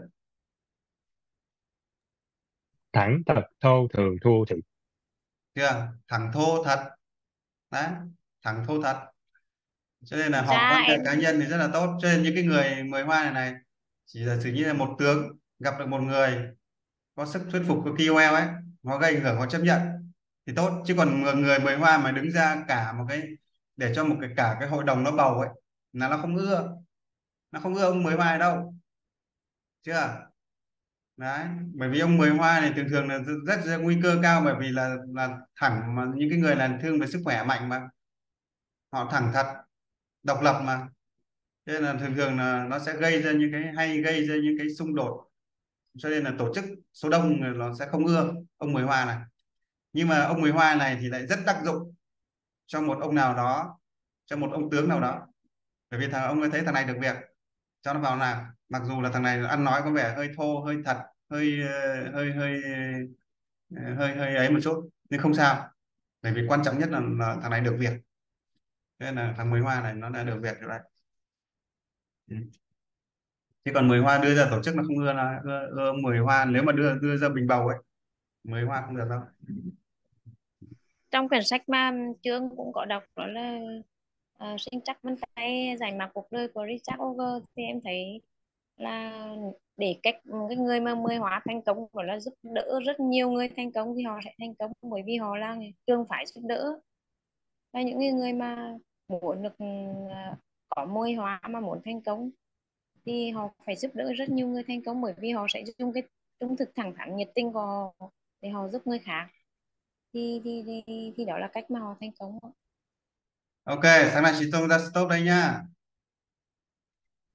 Thẳng thật thô thường thua thiệt. Chưa, thẳng thô thật. Đấy, thẳng thô thật. Cho nên là Thực họ ra quan hệ em cá nhân thì rất là tốt. Cho nên những cái người mới hoa này này, chỉ là xử như là một tướng gặp được một người có sức thuyết phục của ca o lờ ấy, nó gây ảnh hưởng, họ chấp nhận thì tốt. Chứ còn người, người mới hoa mà đứng ra cả một cái, để cho một cái cả cái hội đồng nó bầu ấy, là nó không ưa, nó không ưa ông mới hoa này đâu. Chưa. Đấy, bởi vì ông mười hoa này thường thường là rất, rất, rất nguy cơ cao, bởi vì là là thẳng, mà những cái người là thương về sức khỏe mạnh mà, họ thẳng thật, độc lập mà. Thế nên là thường thường là nó sẽ gây ra những cái, hay gây ra những cái xung đột. Cho nên là tổ chức số đông nó sẽ không ưa ông mười hoa này. Nhưng mà ông mười hoa này thì lại rất tác dụng cho một ông nào đó, cho một ông tướng nào đó. Bởi vì thằng ông ấy thấy thằng này được việc, cho nó vào làm, mặc dù là thằng này ăn nói có vẻ hơi thô, hơi thật, hơi ờ, hơi hơi ờ, hơi hơi ấy một chút, nhưng không sao, bởi vì quan trọng nhất là, là thằng này được việc. Thế nên là thằng mười hoa này nó đã được việc rồi đấy. Ừ. Chứ còn mười hoa đưa ra tổ chức nó không ưa, là ưa, ưa mười hoa, nếu mà đưa đưa ra bình bầu ấy, mười hoa không được đâu. trong quyển sách mà Chương cũng có đọc đó là uh, sinh trắc vân tay giải mạc cuộc đời của Richard Ogre, thì em thấy là để cách cái người mà mười hóa thành công đó là giúp đỡ rất nhiều người thành công thì họ sẽ thành công, bởi vì họ là trường phải giúp đỡ. Và những cái người mà muốn được uh, có mười hóa mà muốn thành công thì họ phải giúp đỡ rất nhiều người thành công, bởi vì họ sẽ dùng cái trung thực, thẳng thắn, nhiệt tình của để họ giúp người khác, thì thì thì, thì đó là cách mà họ thành công. Ok, sáng nay chị Tông ra stop đây nhá.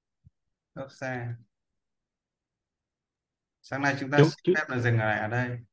Stop xe. Sáng nay chúng ta chú xin chú phép là dừng lại ở đây.